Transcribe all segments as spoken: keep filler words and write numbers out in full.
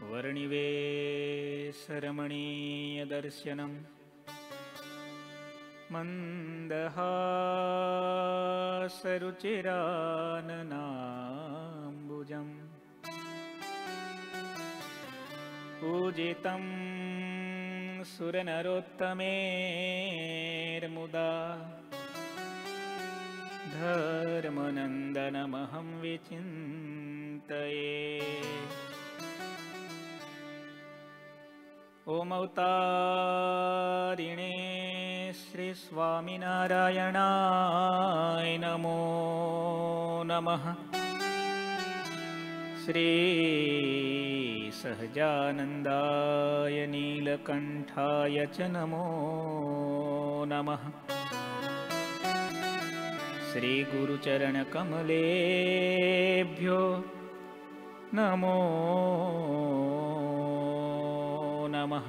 वर्णिवेशरमणीयदर्शनम् मन्दहासरुचिराननाम्बुजम् पूजितं सुरनरोत्तमेर्मुदा धर्मनन्दनमहं विचिन्तये। ॐ अवतारिणे श्री स्वामिनारायणाय नमो नमः। श्री सहजानन्दाय नीलकण्ठाय च नमो नमः। श्री गुरुचरणकमलेभ्यो नमो नमः।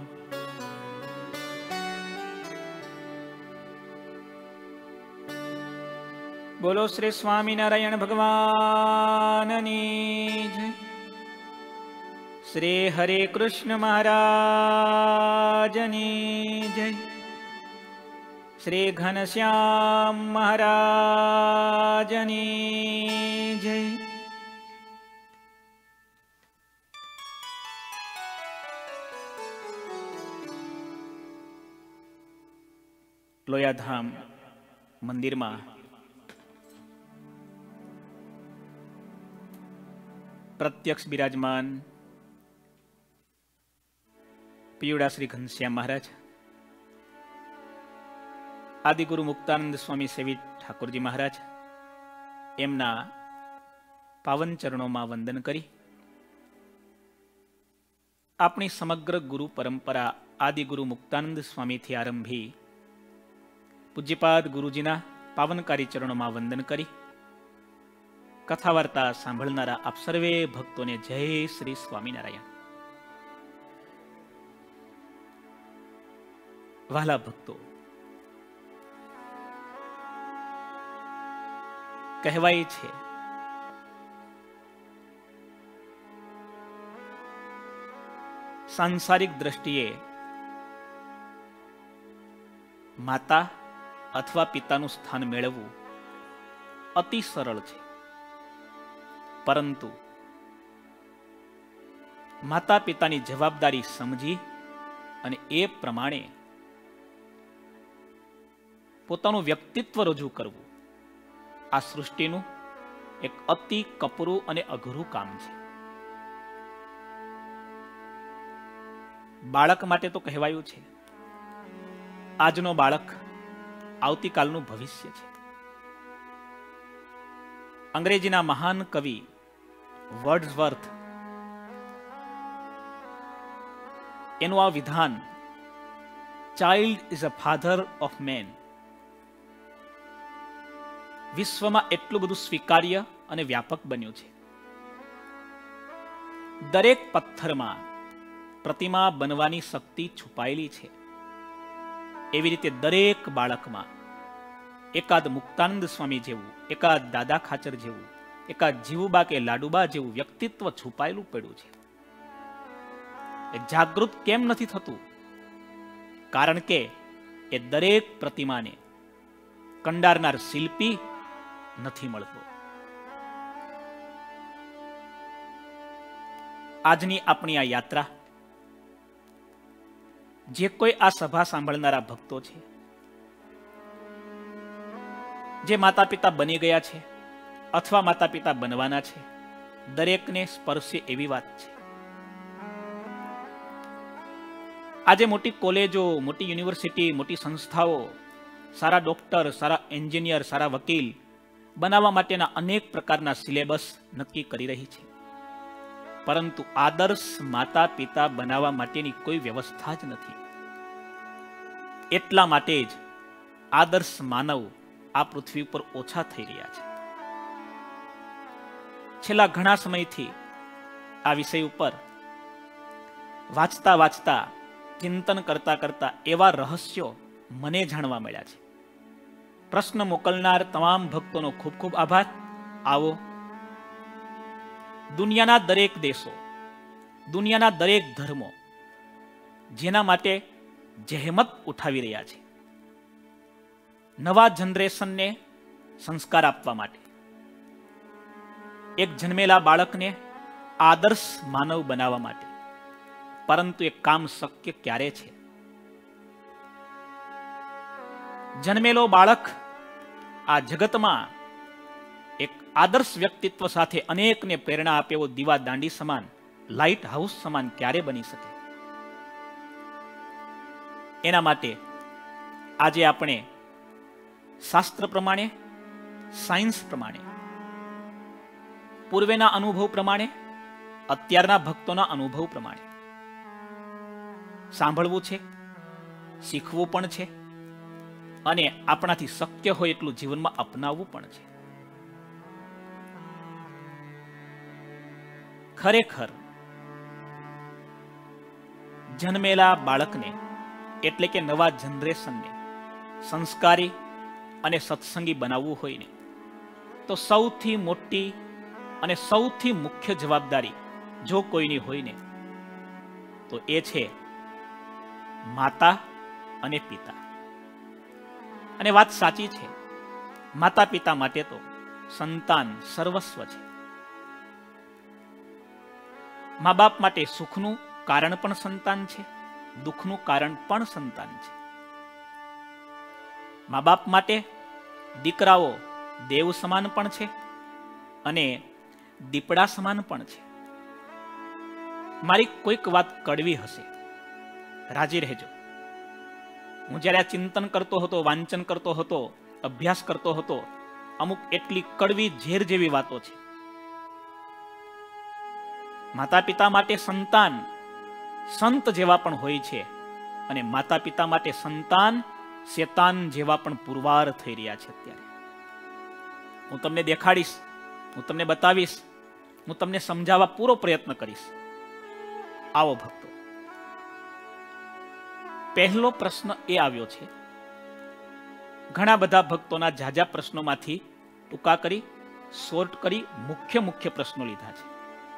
बोलो श्री स्वामीनारायण भगवाननी जय। श्री हरे कृष्ण महाराजनी जय। श्री घनश्याम महाराजनी जय। लोयाधाम मंदिर में प्रत्यक्ष विराजमान पियुड़ा श्री घनश्याम महाराज, आदिगुरु मुक्तानंद स्वामी सेवी ठाकुरजी महाराज एमना पावन चरणों में वंदन करी अपनी समग्र गुरु परंपरा आदिगुरु मुक्तानंद स्वामी थी आरंभी पूज्यपाद गुरुजीना पावनकारी चरणों में वंदन करी कथा वार्ता सांभळनारा आप सर्वे भक्तों ने जय श्री स्वामीनारायण। वाला भक्तो, कहेवाय छे सांसारिक दृष्टिए माता अथवा पिताનું સ્થાન મેળવવું અતિ સરળ છે, પરંતુ માતા પિતાની જવાબદારી સમજી અને એ પ્રમાણે પોતાનું વ્યક્તિત્વ રજૂ કરવું આ સૃષ્ટિનું એક અતિ કપરું અને અઘરું કામ છે। બાળક માટે તો કહેવાયું છે આજનો બાળક આવતીકાલનું ભવિષ્ય છે। અંગ્રેજીના મહાન કવિ વર્ડ્સવર્થ એનું આ વિધાન child is a father of man વિશ્વમાં એટલું બધું સ્વીકાર્ય અને વ્યાપક બન્યું છે। દરેક પથ્થરમાં પ્રતિમા બનવાની શક્તિ છુપાયેલી છે। એવી રીતે દરેક બાળકમાં એકાદ મુક્તાનંદ સ્વામી જેવું, એકાદ દાદા ખાચર જેવું, એકાદ જીવુબા કે લાડુબા જેવું વ્યક્તિત્વ છુપાયેલું પડ્યું છે। એ જાગૃત કેમ નથી થતું? કારણ કે એ દરેક પ્રતિમાને કંડારનાર શિલ્પી નથી મળતો। આજની આપણી આ યાત્રા જે કોઈ આ સભા સાંભળનારા ભક્તો છે, જે માતા પિતા બની ગયા છે અથવા માતા પિતા બનવાના છે, દરેકને સ્પર્શે એવી વાત છે। આજે મોટી કોલેજો, મોટી યુનિવર્સિટી, મોટી સંસ્થાઓ સારા ડોક્ટર, સારા એન્જિનિયર, સારા વકીલ બનાવવા માટેના અનેક પ્રકારના સિલેબસ નક્કી કરી રહી છે, પરંતુ આદર્શ માતા પિતા બનાવવા માટેની કોઈ વ્યવસ્થા જ નથી। એટલા માટે જ આદર્શ માનવ આ પૃથ્વી ઉપર ઓછા થઈ રહ્યા છે। છેલ્લા ઘણા સમયથી આ વિષય ઉપર વાંચતા વાંચતા ચિંતન કરતા કરતા એવા રહસ્યો મને જાણવા મળ્યા છે। પ્રશ્ન મોકલનાર તમામ ભક્તોનો ખૂબ ખૂબ આભાર। આવો દુનિયાના દરેક દેશો, દુનિયાના દરેક ધર્મો જેના માટે જહેમત ઉઠાવી રહ્યા છે, નવા જનરેશનને સંસ્કાર આપવા માટે, એક જન્મેલા બાળકને આદર્શ માનવ બનાવવા માટે. પરંતુ એ કામ શક્ય ક્યારે છે? જન્મેલો બાળક આ જગતમાં એક આદર્શ વ્યક્તિત્વ સાથે અનેકને પ્રેરણા આપે એવો દીવા દાંડી સમાન, લાઇટ હાઉસ સમાન ક્યારે બની શકે? એના માટે આજે આપણે શાસ્ત્ર પ્રમાણે, સાયન્સ પ્રમાણે, પૂર્વેના અનુભવ પ્રમાણે, અત્યારના ભક્તોના અનુભવ પ્રમાણે સાંભળવું છે, શીખવું પણ છે અને આપણાથી શક્ય હોય એટલું જીવનમાં અપનાવવું પણ છે. ખરેખર જન્મેલા બાળકને એટલે કે નવા જનરેશનને સંસ્કારી અને સત્સંગી બનાવવું હોય ને તો સૌથી મોટી અને સૌથી મુખ્ય જવાબદારી જો કોઈની હોય ને તો એ છે માતા અને પિતા. અને વાત સાચી છે, માતા પિતા માટે તો સંતાન સર્વસ્વ છે. મા બાપ માટે સુખનું કારણ પણ સંતાન છે, દુઃખનું કારણ પણ સંતાન છે. મા બાપ માટે દીકરાઓ દેવ સમાન પણ છે અને દીપડા સમાન પણ છે. મારી કોઈક વાત કડવી હશે, રાજી રહેજો. હું જ્યારે આ ચિંતન કરતો હતો, વાંચન કરતો હતો, અભ્યાસ કરતો હતો, અમુક એટલી કડવી ઝેર જેવી વાતો છે. માતા પિતા માટે સંતાન સંત જેવા પણ હોય છે અને માતા પિતા માટે સંતાન શેતાન જેવા પણ પુરવાર થઈ રહ્યા છે. અત્યારે હું તમને દેખાડીશ, હું તમને બતાવીશ, હું તમને સમજાવવા પૂરો પ્રયત્ન કરીશ. આવો ભક્તો, પહેલો પ્રશ્ન એ આવ્યો છે, ઘણા બધા ભક્તોના ઝાઝા પ્રશ્નોમાંથી ટૂંકા કરી શોર્ટ કરી મુખ્ય મુખ્ય પ્રશ્નો લીધા છે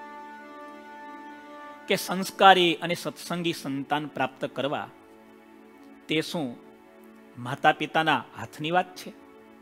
કે સંસ્કારી અને સત્સંગી સંતાન પ્રાપ્ત કરવા તે શું માતા પિતાના હાથની વાત છે?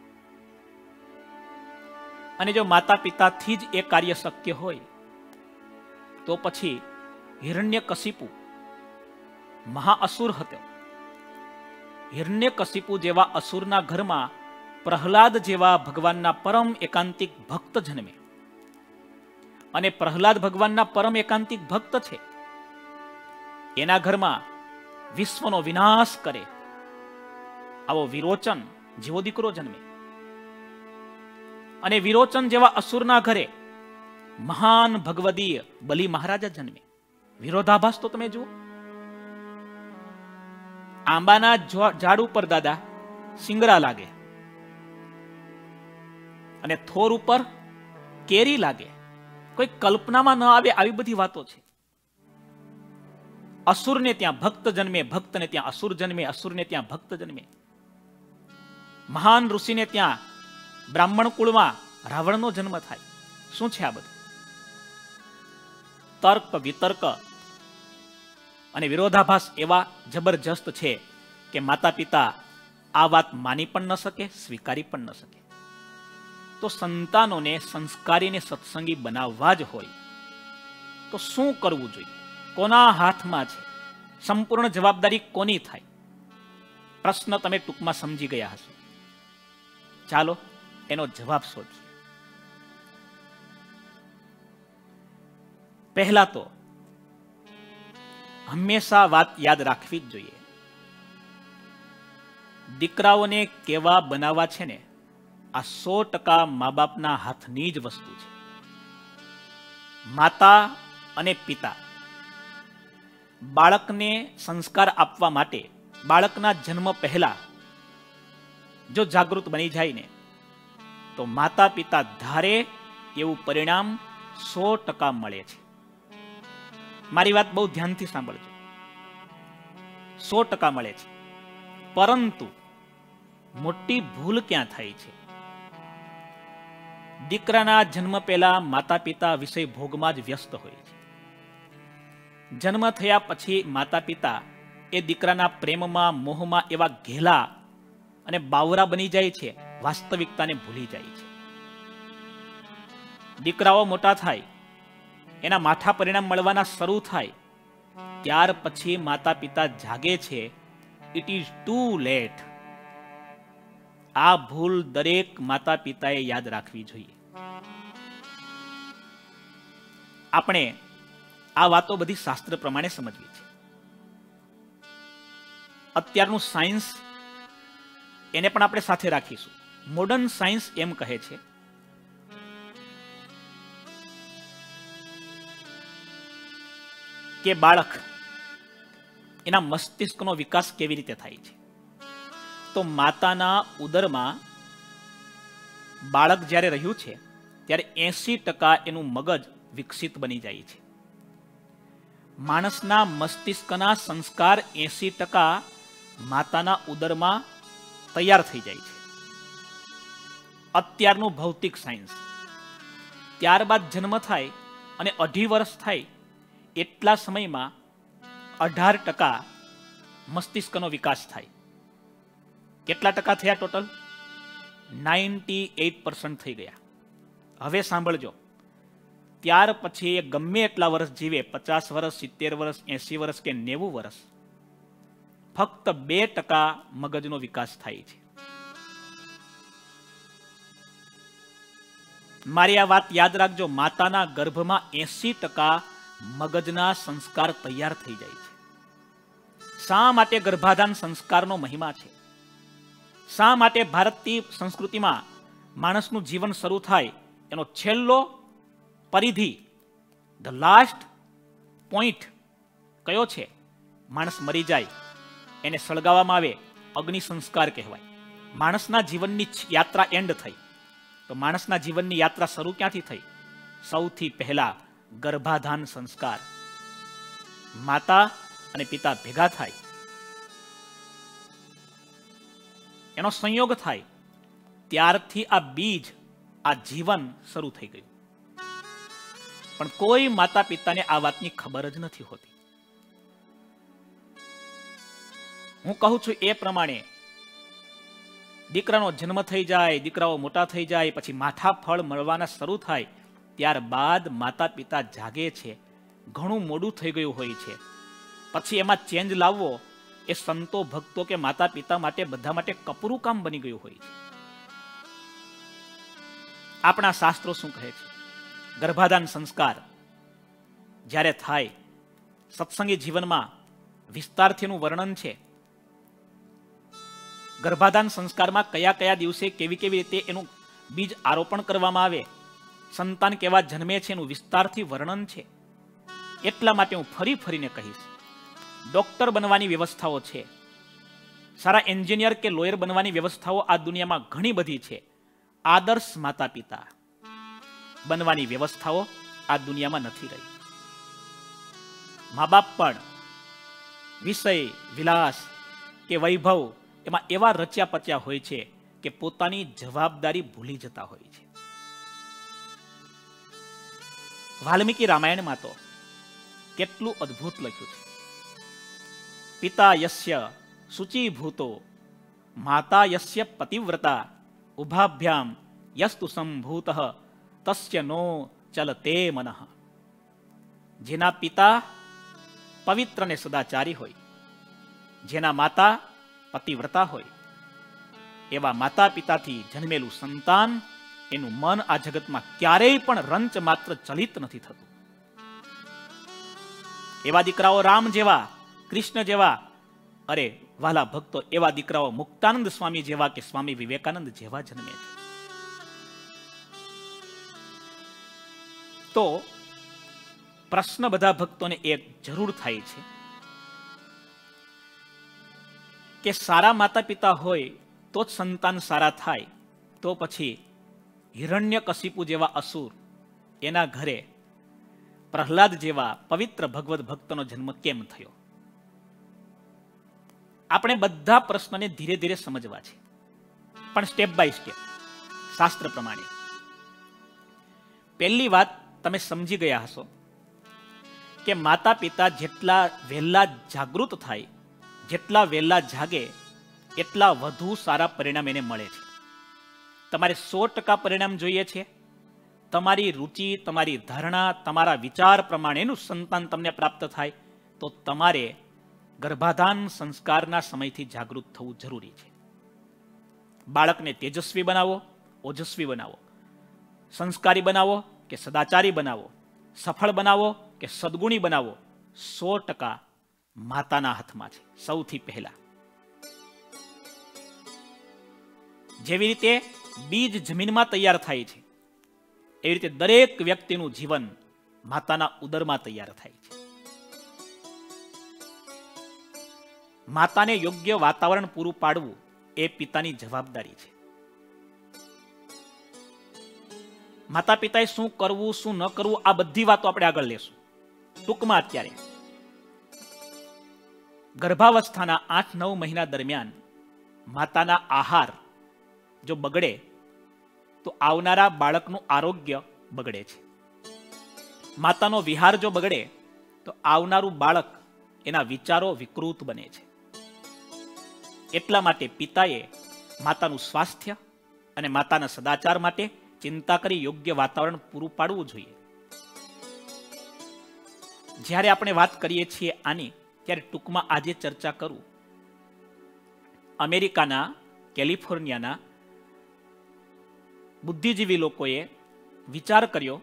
અને જો માતા પિતાથી જ એ કાર્ય શક્ય હોય તો પછી હિરણ્યકશિપુ મહાઅસુર હતો. હિરણ્યકશિપુ જેવા અસુરના ઘરમાં પ્રહલાદ જેવા ભગવાનના પરમ એકાંતિક ભક્ત જન્મે અને પ્રહલાદ ભગવાનના પરમ એકાંતિક ભક્ત છે. એના ઘરમાં વિશ્વનો વિનાશ કરે આવો વિરોચન જેવો દીકરો જન્મે અને વિરોચન જેવા અસુરના ઘરે મહાન ભગવદીય બલિ મહારાજા જન્મે. વિરોધાભાસ તો તમે જુઓ. આંબાના ઝાડ ઉપર દાદા સિંગરા લાગે અને થોર ઉપર કેરી લાગે. કોઈ કલ્પનામાં ન આવે આવી બધી વાતો છે. અસુરને ત્યાં ભક્ત જન્મે, ભક્તને ત્યાં અસુર જન્મે, અસુરને ત્યાં ભક્ત જન્મે. મહાન ઋષિને ત્યાં બ્રાહ્મણ કુળમાં રાવણનો જન્મ થાય. શું છે આ બધું? તર્ક વિતર્ક અને વિરોધાભાસ એવા જબરજસ્ત છે કે માતા પિતા આ વાત માની પણ ન શકે, સ્વીકારી પણ ન શકે. તો સંતાનોને સંસ્કારીને સત્સંગી બનાવવા જ હોય તો શું કરવું જોઈએ? કોના હાથમાં છે? સંપૂર્ણ જવાબદારી કોની થાય? પ્રશ્ન તમે ટૂંકમાં સમજી ગયા હશો. ચાલો એનો જવાબ શોધીએ. પહેલા તો હંમેશા વાત યાદ રાખવી જ જોઈએ, દીકરાઓને કેવા બનાવવા છે ને આ સો ટકા મા બાપના હાથની જ વસ્તુ છે. માતા અને પિતા બાળકને સંસ્કાર આપવા માટે બાળકના જન્મ પહેલા જો જાગૃત બની જાય ને તો માતા પિતા ધારે એવું પરિણામ સો ટકા મળે છે. મારી વાત બહુ ધ્યાનથી સાંભળજો. સો ટકા મળે છે. પરંતુ મોટી ભૂલ ક્યાં થાય છે? દીકરાના જન્મ પહેલા માતા પિતા વિષય ભોગમાં જ વ્યસ્ત હોય છે. જન્મ થયા પછી માતા પિતા એ દીકરાના પ્રેમમાં મોહમાં એવા ઘેલા અને બાવરા બની જાય છે, વાસ્તવિકતાને ભૂલી જાય છે. દીકરાઓ મોટા થાય, એના માઠા પરિણામ મળવાના શરૂ થાય, ત્યાર પછી માતા પિતા જાગે છે. It is too late. આ ભૂલ દરેક માતા પિતાએ યાદ રાખવી જોઈએ. આપણે આ વાતો બધી શાસ્ત્ર પ્રમાણે સમજવી છે. અત્યારનું સાયન્સ એને પણ આપણે સાથે રાખીશું. મોડર્ન સાયન્સ એમ કહે છે કે બાળક એના મસ્તિષ્કનો વિકાસ કેવી રીતે થાય છે. તો માતાના ઉદરમાં બાળક જ્યારે રહ્યું છે ત્યારે એસી ટકા એનું મગજ વિકસિત બની જાય છે. માણસના મસ્તિષ્કના સંસ્કાર એસી ટકા માતાના ઉદરમાં તૈયાર થઈ જાય છે. અત્યારનું ભૌતિક સાયન્સ. ત્યારબાદ જન્મ થાય અને અઢી વર્ષ થાય એટલા સમયમાં અઢાર ટકા મસ્તિષ્કનો વિકાસ થાય. કેટલા ટકા થયા ટોટલ? નાઇન્ટી એઇટ પર્સન્ટ થઈ ગયા. હવે સાંભળજો, ત્યાર પછી એ ગમે એટલા વર્ષ જીવે, પચાસ વર્ષ, સિત્તેર વર્ષ, એસી વર્ષ કે નેવું વર્ષ, ફક્ત બે ટકા મગજનો વિકાસ થાય છે. મારી આ વાત યાદ રાખજો, માતાના ગર્ભમાં એસી ટકા મગજના સંસ્કાર તૈયાર થઈ જાય છે. શા માટે ગર્ભાધાન સંસ્કારનો મહિમા છે? શા માટે ભારતીય સંસ્કૃતિમાં માણસનું જીવન શરૂ થાય એનો છેલ્લો પરિધિ, ધ લાસ્ટ પોઈન્ટ કયો છે? માણસ મરી જાય, એને સળગાવવામાં આવે, અગ્નિ સંસ્કાર કહેવાય. માણસના જીવનની યાત્રા એન્ડ થઈ. તો માણસના જીવનની યાત્રા શરૂ ક્યાંથી થઈ? સૌથી પહેલા ગર્ભાધાન સંસ્કાર. માતા અને પિતા ભેગા થાય, એનો સંયોગ થાય, ત્યારથી આ બીજ, આ જીવન શરૂ થઈ ગયું. પણ કોઈ માતા પિતાને આ વાતની ખબર જ નથી હોતી. હું કહું છું એ પ્રમાણે દીકરાનો જન્મ થઈ જાય, દીકરાઓ મોટા થઈ જાય, પછી માઠા ફળ મળવાના શરૂ થાય, ત્યારબાદ માતા પિતા જાગે છે. ઘણું મોડું થઈ ગયું હોય છે. પછી એમાં ચેન્જ લાવવો એ સંતો ભક્તો કે માતા પિતા માટે, બધા માટે કપરું કામ બની ગયું હોય છે. આપણા શાસ્ત્રો શું કહે છે? ગર્ભાધાન સંસ્કાર જ્યારે થાય, સત્સંગી જીવનમાં વિસ્તારથીનું વર્ણન છે. ગર્ભાધાન સંસ્કારમાં કયા કયા દિવસે કેવી કેવી રીતે એનું બીજ આરોપણ કરવામાં આવે, સંતાન કેવા જન્મે છે, એનું વિસ્તારથી વર્ણન છે. એટલા માટે હું ફરી ફરીને કહીશ, ડોક્ટર બનવાની વ્યવસ્થાઓ છે, સારા એન્જિનિયર કે લોયર બનવાની વ્યવસ્થાઓ આ દુનિયામાં ઘણી બધી છે. આદર્શ માતા પિતા બનવાની વ્યવસ્થાઓ આ દુનિયામાં નથી રહી. મા બાપ પણ વિષય, વિલાસ કે વૈભવ એમાં એવા રચ્યા પચ્યા હોય છે કે પોતાની જવાબદારી ભૂલી જતા હોય છે. વાલ્મીકી રામાયણમાં તો કેટલું અદ્ભુત લખ્યું છે. પિતા યસ્ય શુચિભૂતો માતા યસ્ય પતિવ્રતા ઉભાભ્યામ યસ્તુ સંભૂત તસ્ય નો ચલતે મનઃ. જેના પિતા પવિત્ર ને સદાચારી હોય, જેના માતા પતિવ્રતા હોય, એવા માતા પિતાથી જન્મેલું સંતાન, એનું મન આ જગતમાં ક્યારેય પણ રંચ માત્ર ચલિત નથી થતું. એવા દીકરાઓ રામ જેવા, કૃષ્ણ જેવા, અરે વાલા ભક્તો, એવા દીકરાઓ મુક્તાનંદ સ્વામી જેવા કે સ્વામી વિવેકાનંદ જેવા જન્મે છે. તો પ્રશ્ન બધા ભક્તોને એક જરૂર થાય છે કે સારા માતા પિતા હોય તો જ સંતાન સારા થાય. તો પછી હિરણ્યકશિપુ જેવા અસુર, એના ઘરે પ્રહલાદ જેવા પવિત્ર ભગવદ ભક્તનો જન્મ કેમ થયો? આપણે બધા પ્રશ્નને ધીરે ધીરે સમજવા છે, પણ સ્ટેપ બાય સ્ટેપ, શાસ્ત્ર પ્રમાણે. પહેલી વાત તમે સમજી ગયા હશો કે માતા પિતા જેટલા વહેલા જાગૃત થાય, જેટલા વહેલા જાગે, એટલા વધુ સારા પરિણામ એને મળે છે. તમારે સો ટકા પરિણામ જોઈએ છે, તમારી રુચિ, તમારી ધારણા, તમારા વિચાર પ્રમાણેનું સંતાન તમને પ્રાપ્ત થાય, તો તમારે ગર્ભાધાન સંસ્કારના સમયથી જાગૃત થવું જરૂરી છે. બાળકને તેજસ્વી બનાવો, ઓજસ્વી બનાવો, સંસ્કારી બનાવો કે સદાચારી બનાવો, સફળ બનાવો કે સદગુણી બનાવો, સો ટકા માતાના હાથમાં છે. સૌથી પહેલા જેવી રીતે બીજ જમીનમાં તૈયાર થાય છે, એવી રીતે દરેક વ્યક્તિનું જીવન માતાના ઉદરમાં તૈયાર થાય છે. માતાને યોગ્ય વાતાવરણ પૂરું પાડવું એ પિતાની જવાબદારી છે. માતા પિતાએ શું કરવું, શું ન કરવું, આ બધી વાતો આપણે આગળ લેશું. ટૂંકમાં અત્યારે ગર્ભાવસ્થાના આઠ નવ મહિના દરમિયાન માતાના આહાર જો બગડે તો આવનારા બાળકનું આરોગ્ય બગડે છે. માતાનો વિહાર જો બગડે તો આવનારું બાળક, એના વિચારો વિકૃત બને છે. એટલા માટે પિતાએ માતાનું સ્વાસ્થ્ય અને માતાના સદાચાર માટે ચિંતા કરી યોગ્ય વાતાવરણ પૂરું પાડવું જોઈએ. જ્યારે આપણે વાત કરીએ છીએ આની, ત્યારે ટૂંકમાં આજે ચર્ચા કરું. અમેરિકાના કેલિફોર્નિયાના બુદ્ધિજીવી લોકોએ વિચાર કર્યો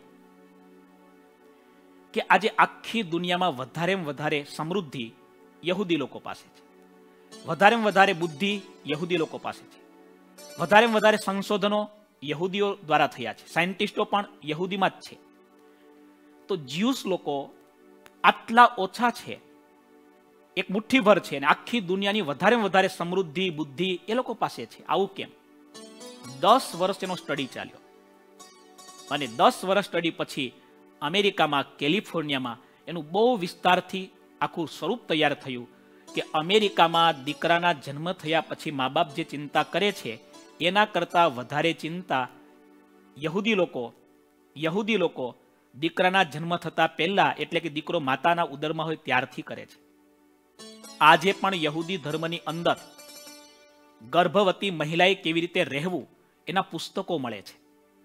કે આજે આખી દુનિયામાં વધારેમાં વધારે સમૃદ્ધિ યહૂદી લોકો પાસે છે, વધારેમાં વધારે બુદ્ધિ યહૂદી લોકો પાસે છે, વધારેમાં વધારે સંશોધનો યહૂદીઓ દ્વારા થયા છે, સાયન્ટિસ્ટો પણ યહૂદીમાં જ છે. તો જ્યુસ લોકો આટલા ઓછા છે, એક મુઠ્ઠીભર છે, અને આખી દુનિયાની વધારેમાં વધારે સમૃદ્ધિ, બુદ્ધિ એ લોકો પાસે છે. આવું કેમ? દસ વર્ષ એનો સ્ટડી ચાલ્યો, અને દસ વર્ષ સ્ટડી પછી અમેરિકામાં કેલિફોર્નિયામાં એનું બહુ વિસ્તારથી આખું સ્વરૂપ તૈયાર થયું કે અમેરિકામાં દીકરાના જન્મ થયા પછી મા બાપ જે ચિંતા કરે છે એના કરતા વધારે ચિંતા યહૂદી લોકો યહૂદી લોકો દીકરાના જન્મ થતા પહેલા, એટલે કે દીકરો માતાના ઉદરમાં હોય ત્યારથી કરે છે. આજે પણ યહૂદી ધર્મની અંદર ગર્ભવતી મહિલાએ કેવી રીતે રહેવું એના પુસ્તકો મળે છે.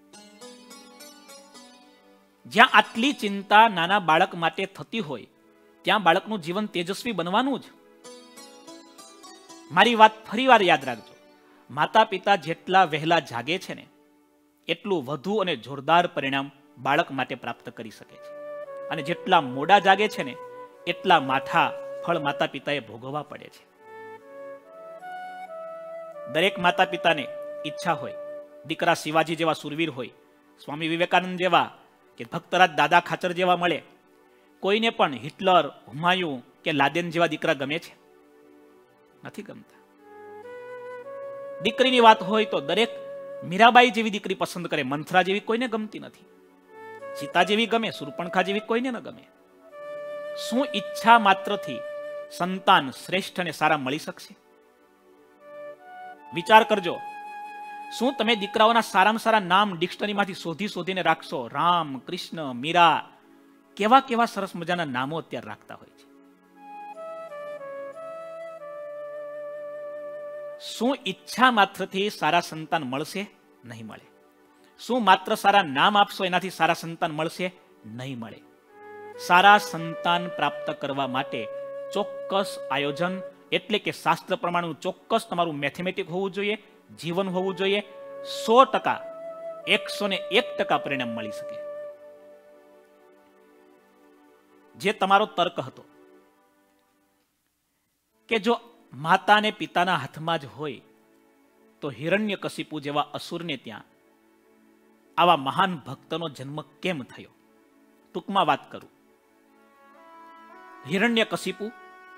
જ્યાં આટલી ચિંતા નાના બાળક માટે થતી હોય, ત્યાં બાળકનું જીવન તેજસ્વી બનવાનું જ. મારી વાત ફરીવાર યાદ રાખજો, માતા પિતા જેટલા વહેલા જાગે છે ને, એટલું વધુ અને જોરદાર પરિણામ બાળક માટે પ્રાપ્ત કરી શકે છે. અને જેટલા મોડા જાગે છે ને, એટલા માઠા ફળ માતા પિતાએ ભોગવવા પડે છે. દરેક માતા પિતાને ઈચ્છા હોય દીકરા શિવાજી જેવા સુરવીર હોય, સ્વામી વિવેકાનંદ જેવા કે ભક્તરાજ દાદા ખાચર જેવા મળે. કોઈને પણ હિટલર, હુમાયું કે લાદેન જેવા દીકરા ગમે છે? નથી ગમતા. દીકરીની વાત હોય તો દરેક મીરાબાઈ જેવી દીકરી પસંદ કરે, મંથરા જેવી કોઈને ગમતી નથી. સીતા જેવી ગમે, સુરપણખા જેવી કોઈને ન ગમે. શું ઈચ્છા માત્રથી સંતાન શ્રેષ્ઠ અને સારા મળી શકશે? વિચાર કરજો. શું તમે દીકરાઓના સારામાં સારા નામ ડિક્શનરીમાંથી શોધી શોધીને રાખશો? રામ, કૃષ્ણ, મીરા, કેવા કેવા સરસ મજાના નામો અત્યારે રાખતા હોય છે. શું ઈચ્છા માત્રથી સારા સંતાન મળશે? નહીં મળે. શું માત્ર સારા નામ આપશો એનાથી સારા સંતાન મળશે? નહીં મળે. સારા સંતાન પ્રાપ્ત કરવા માટે ચોક્કસ આયોજન, એટલે કે શાસ્ત્ર પ્રમાણેનું ચોક્કસ તમારું મેથેમેટિક હોવું જોઈએ, જીવન હોવું જોઈએ. સો ટકા એકસો ને એક ટકા પરિણામ મળી શકે. જે તમારો તર્ક હતો કે જો માતા અને પિતાના હાથમાં જ હોય તો હિરણ્યકશિપુ જેવા અસુરને ત્યાં આવા મહાન ભક્તનો જન્મ કેમ થયો? ટૂંકમાં વાત કરું. હિરણ્યકશિપુ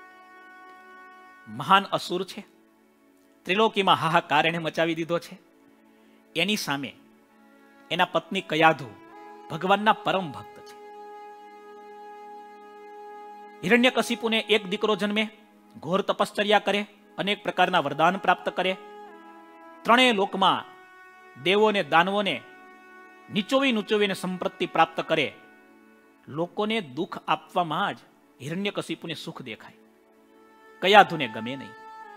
મહાન અસુર છે, ત્રિલોકીમાં હાહાકાર એને મચાવી દીધો છે. એની સામે એના પત્ની કયાધુ ભગવાનના પરમ ભક્ત છે. હિરણ્યકશિપુને એક દીકરો જન્મે, ઘોર તપશ્ચર્યા કરે, અનેક પ્રકારના વરદાન પ્રાપ્ત કરે, ત્રણેય લોકમાં દેવોને દાનવોને નીચોવી નીચોવીને સંપત્તિ પ્રાપ્ત કરે, લોકોને દુઃખ આપવામાં જ હિરણ્યકશિપુને સુખ દેખાય. કયાધુને ગમે નહીં.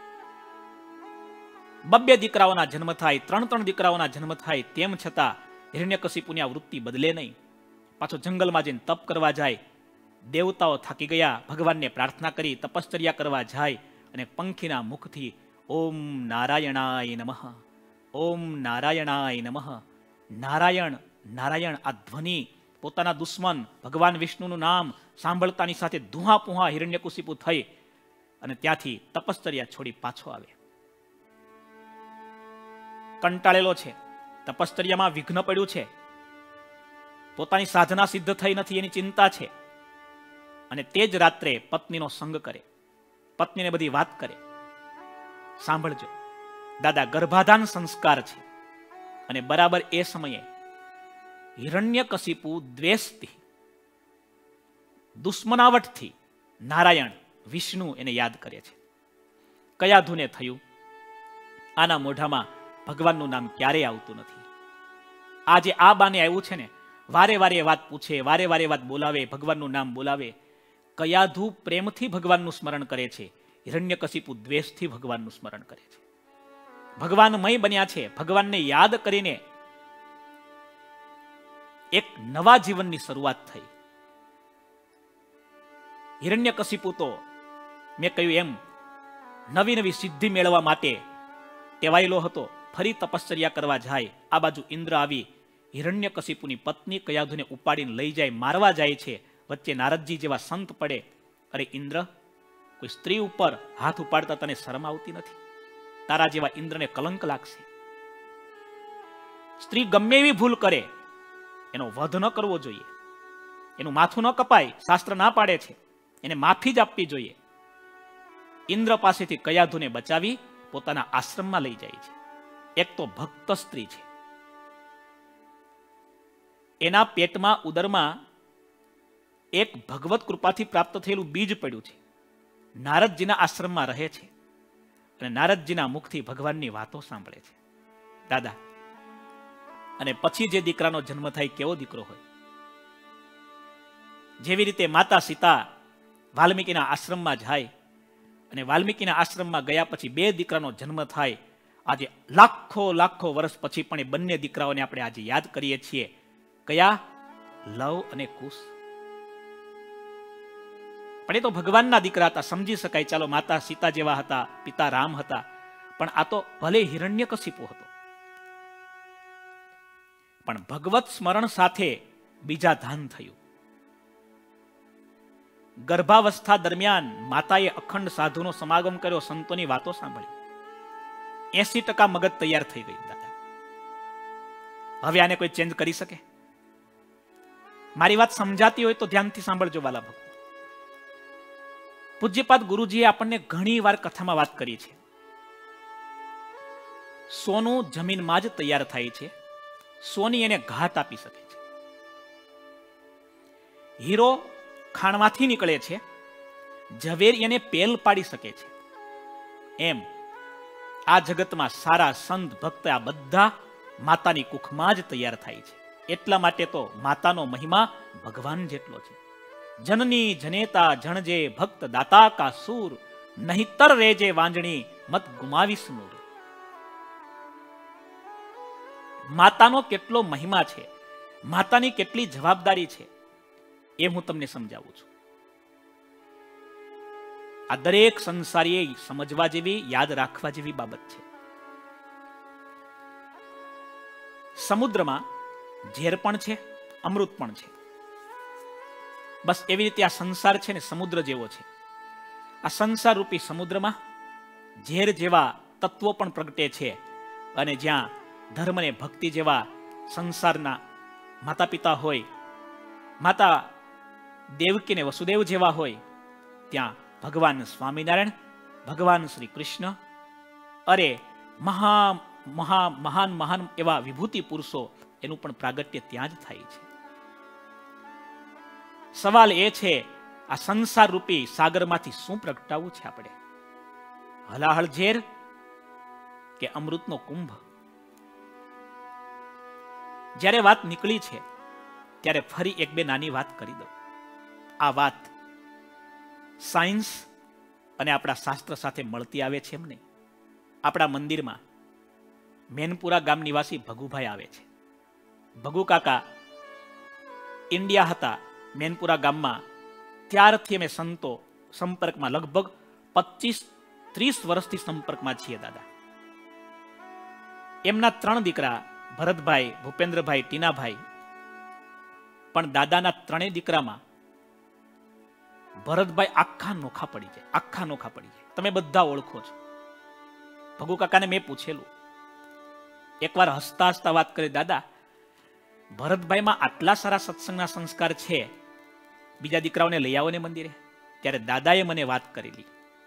બબ્બે દીકરાઓના જન્મ થાય, ત્રણ ત્રણ દીકરાઓના જન્મ થાય, તેમ છતાં હિરણ્યકશિપુની આ વૃત્તિ બદલે નહીં. પાછો જંગલમાં જઈને તપ કરવા જાય. દેવતાઓ થાકી ગયા, ભગવાનને પ્રાર્થના કરી તપશ્ચર્યા કરવા જાય અને પંખીના મુખથી ઓમ નારાયણાય નમઃ, ઓમ નારાયણાય નમઃ, નારાયણ નારાયણ આ ધ્વનિ પોતાના દુશ્મન ભગવાન વિષ્ણુનું નામ સાંભળતાની સાથે ધુહા પુહા હિરણ્યકશિપુ થઈ અને ત્યાંથી તપશ્ચર્યા છોડી પાછો આવે. કંટાળેલો છે, તપશ્ચર્યામાં વિઘ્ન પડ્યું છે, પોતાની સાધના સિદ્ધ થઈ નથી એની ચિંતા છે. અને તે જ રાત્રે પત્નીનો સંગ કરે, પત્નીને બધી વાત કરે. સાંભળજો દાદા, ગર્ભાધાન સંસ્કાર છે અને બરાબર એ સમયે હિરણ્યકશિપુ દ્વેષથી, દુશ્મનાવટથી નારાયણ વિષ્ણુ એને યાદ કરે છે. કયા ધૂને થયું? આના મોઢામાં ભગવાનનું નામ ક્યારેય આવતું નથી. આજે આ બાને આવ્યું છે ને, વારે વારે વાત પૂછે, વારે વારે વાત બોલાવે, ભગવાનનું નામ બોલાવે. કયાધુ પ્રેમથી ભગવાનનું સ્મરણ કરે છે, હિરણ્યકશિપુ દ્વેષથી ભગવાનનું સ્મરણ કરે છે. ભગવાનમય બન્યા છે. ભગવાનને યાદ કરીને એક નવા જીવનની શરૂઆત થઈ. હિરણ્યકશિપુ તો મેં કહ્યું એમ નવી નવી સિદ્ધિ મેળવવા માટે ટેવાયેલો હતો. ફરી તપશ્ચર્યા કરવા જાય. આ બાજુ ઇન્દ્ર આવી હિરણ્યકશિપુની પત્ની કયાધુને ઉપાડીને લઈ જાય, મારવા જાય છે. વચ્ચે નારદજી જેવા સંત પડે. અરે ઇન્દ્ર, કોઈ સ્ત્રી ઉપર હાથ ઉપાડતા તને શરમ આવતી નથી? તારા જેવા ઇન્દ્રને કલંક લાગશે. સ્ત્રી ગમે એવી ભૂલ કરે એનો વધ ન કરવો જોઈએ, એનું માથું ન કપાય, શાસ્ત્ર ના પાડે છે. એને માફી જ આપવી જોઈએ. ઇન્દ્ર પાસેથી કયાધુને બચાવી પોતાના આશ્રમમાં લઈ જાય છે. એક તો ભક્ત સ્ત્રી છે, એના પેટમાં ઉદરમાં એક ભગવત કૃપાથી પ્રાપ્ત થયેલું બીજ પડ્યું છે. નારદજીના આશ્રમમાં રહે છે અને નારદજીના મુખથી ભગવાનની વાતો સાંભળે છે. દાદા, અને પછી જે દીકરાનો જન્મ થાય કેવો દીકરો હોય? જેવી રીતે માતા સીતા વાલ્મીકીના આશ્રમમાં જાય અને વાલ્મીકીના આશ્રમમાં ગયા પછી બે દીકરાનો જન્મ થાય. આજે લાખો લાખો વર્ષ પછી પણ એ બંને દીકરાઓને આપણે આજે યાદ કરીએ છીએ. કયા? લવ અને કુશ. પણ એ તો ભગવાનના દીકરા હતા, સમજી શકાય. ચાલો, માતા સીતા જેવા હતા, પિતા રામ હતા, પણ આ તો ભલે હિરણ્યકશિપુ હતો, પણ ભગવત સ્મરણ સાથે બીજા ધાન થયું. ગર્ભાવસ્થા દરમિયાન માતાએ અખંડ સાધુનો સમાગમ કર્યો, સંતોની વાતો સાંભળી. એસી ટકા મગજ તૈયાર થઈ ગયું. દાદા, હવે આને કોઈ ચેન્જ કરી શકે? મારી વાત સમજાતી હોય તો ધ્યાનથી સાંભળજો વાલા ભક્તો. પૂજ્યપાદ ગુરુજીએ આપણને ઘણી વાર કથામાં વાત કરી છે. સોનું જમીનમાં જ તૈયાર થાય છે, સોની એને ઘાટ આપી શકે છે. હીરો ખાણમાંથી નીકળે છે, ઝવેરી એને પેલ પાડી શકે છે. એમ આ જગતમાં સારા સંત ભક્ત આ બધા માતાની કુખમાં જ તૈયાર થાય છે. એટલા માટે તો માતાનો મહિમા ભગવાન જેટલો છે. જનની જનેતા જણજે ભક્ત દાતા કા સૂર, નહીતર રેજે વાંજણી મત ગુમાવીસ નૂર. માતાનો કેટલો મહિમા છે, માતાની કેટલી જવાબદારી છે, એ હું તમને સમજાવું છું. આ દરેક સંસારીએ સમજવા જેવી, યાદ રાખવા જેવી બાબત છે. સમુદ્રમાં ઝેર પણ છે, અમૃત પણ છે. બસ એવી રીતે આ સંસાર છે ને સમુદ્ર જેવો છે. આ સંસાર રૂપી સમુદ્રમાં ઝેર જેવા તત્વો પણ પ્રગટે છે અને જ્યાં ધર્મ ને ભક્તિ જેવા સંસારના માતા પિતા હોય, માતા દેવકી ને વસુદેવ જેવા હોય, ત્યાં ભગવાન સ્વામિનારાયણ, ભગવાન શ્રી કૃષ્ણ, અરે મહા મહા મહાન મહાન એવા વિભૂતિ પુરુષો, એનું પણ પ્રાગટ્ય ત્યાં જ થાય છે. સવાલ એ છે, આ સંસાર રૂપી સાગરમાંથી શું પ્રગટાવવું છે આપણે? હલાહળ ઝેર કે અમૃતનો કુંભ? જ્યારે વાત નીકળી છે ત્યારે ફરી એક બે નાની વાત કરી દઉં. આ વાત સાયન્સ અને આપણા શાસ્ત્ર સાથે મળતી આવે છે એમ નહીં. આપણા મંદિરમાં મેનપુરા ગામ નિવાસી ભગુભાઈ આવે છે. ભગુ કાકા ઇન્ડિયા હતા મેનપુરા ગામમાં, ત્યારથી અમે સંતો સંપર્કમાં લગભગ પચીસ ત્રીસ વર્ષથી સંપર્કમાં છીએ દાદા. એમના ત્રણ દીકરા ભરતભાઈ, ભૂપેન્દ્રભાઈ, ટીનાભાઈ, પણ દાદાના ત્રણેય દીકરામાં ભરતભાઈ આખા નોખા પડી જાય, આખા નોખા પડી જાય. તમે બધા ઓળખો છો. ભગુ કાકાને મેં પૂછેલું, એકવાર હસતા હસતા વાત કરી, દાદા ભરતભાઈમાં આટલા સારા સત્સંગના સંસ્કાર છે, બીજા દીકરાઓને લઈ આવો ને મંદિરે. ત્યારે દાદાએ મને વાત કરેલી.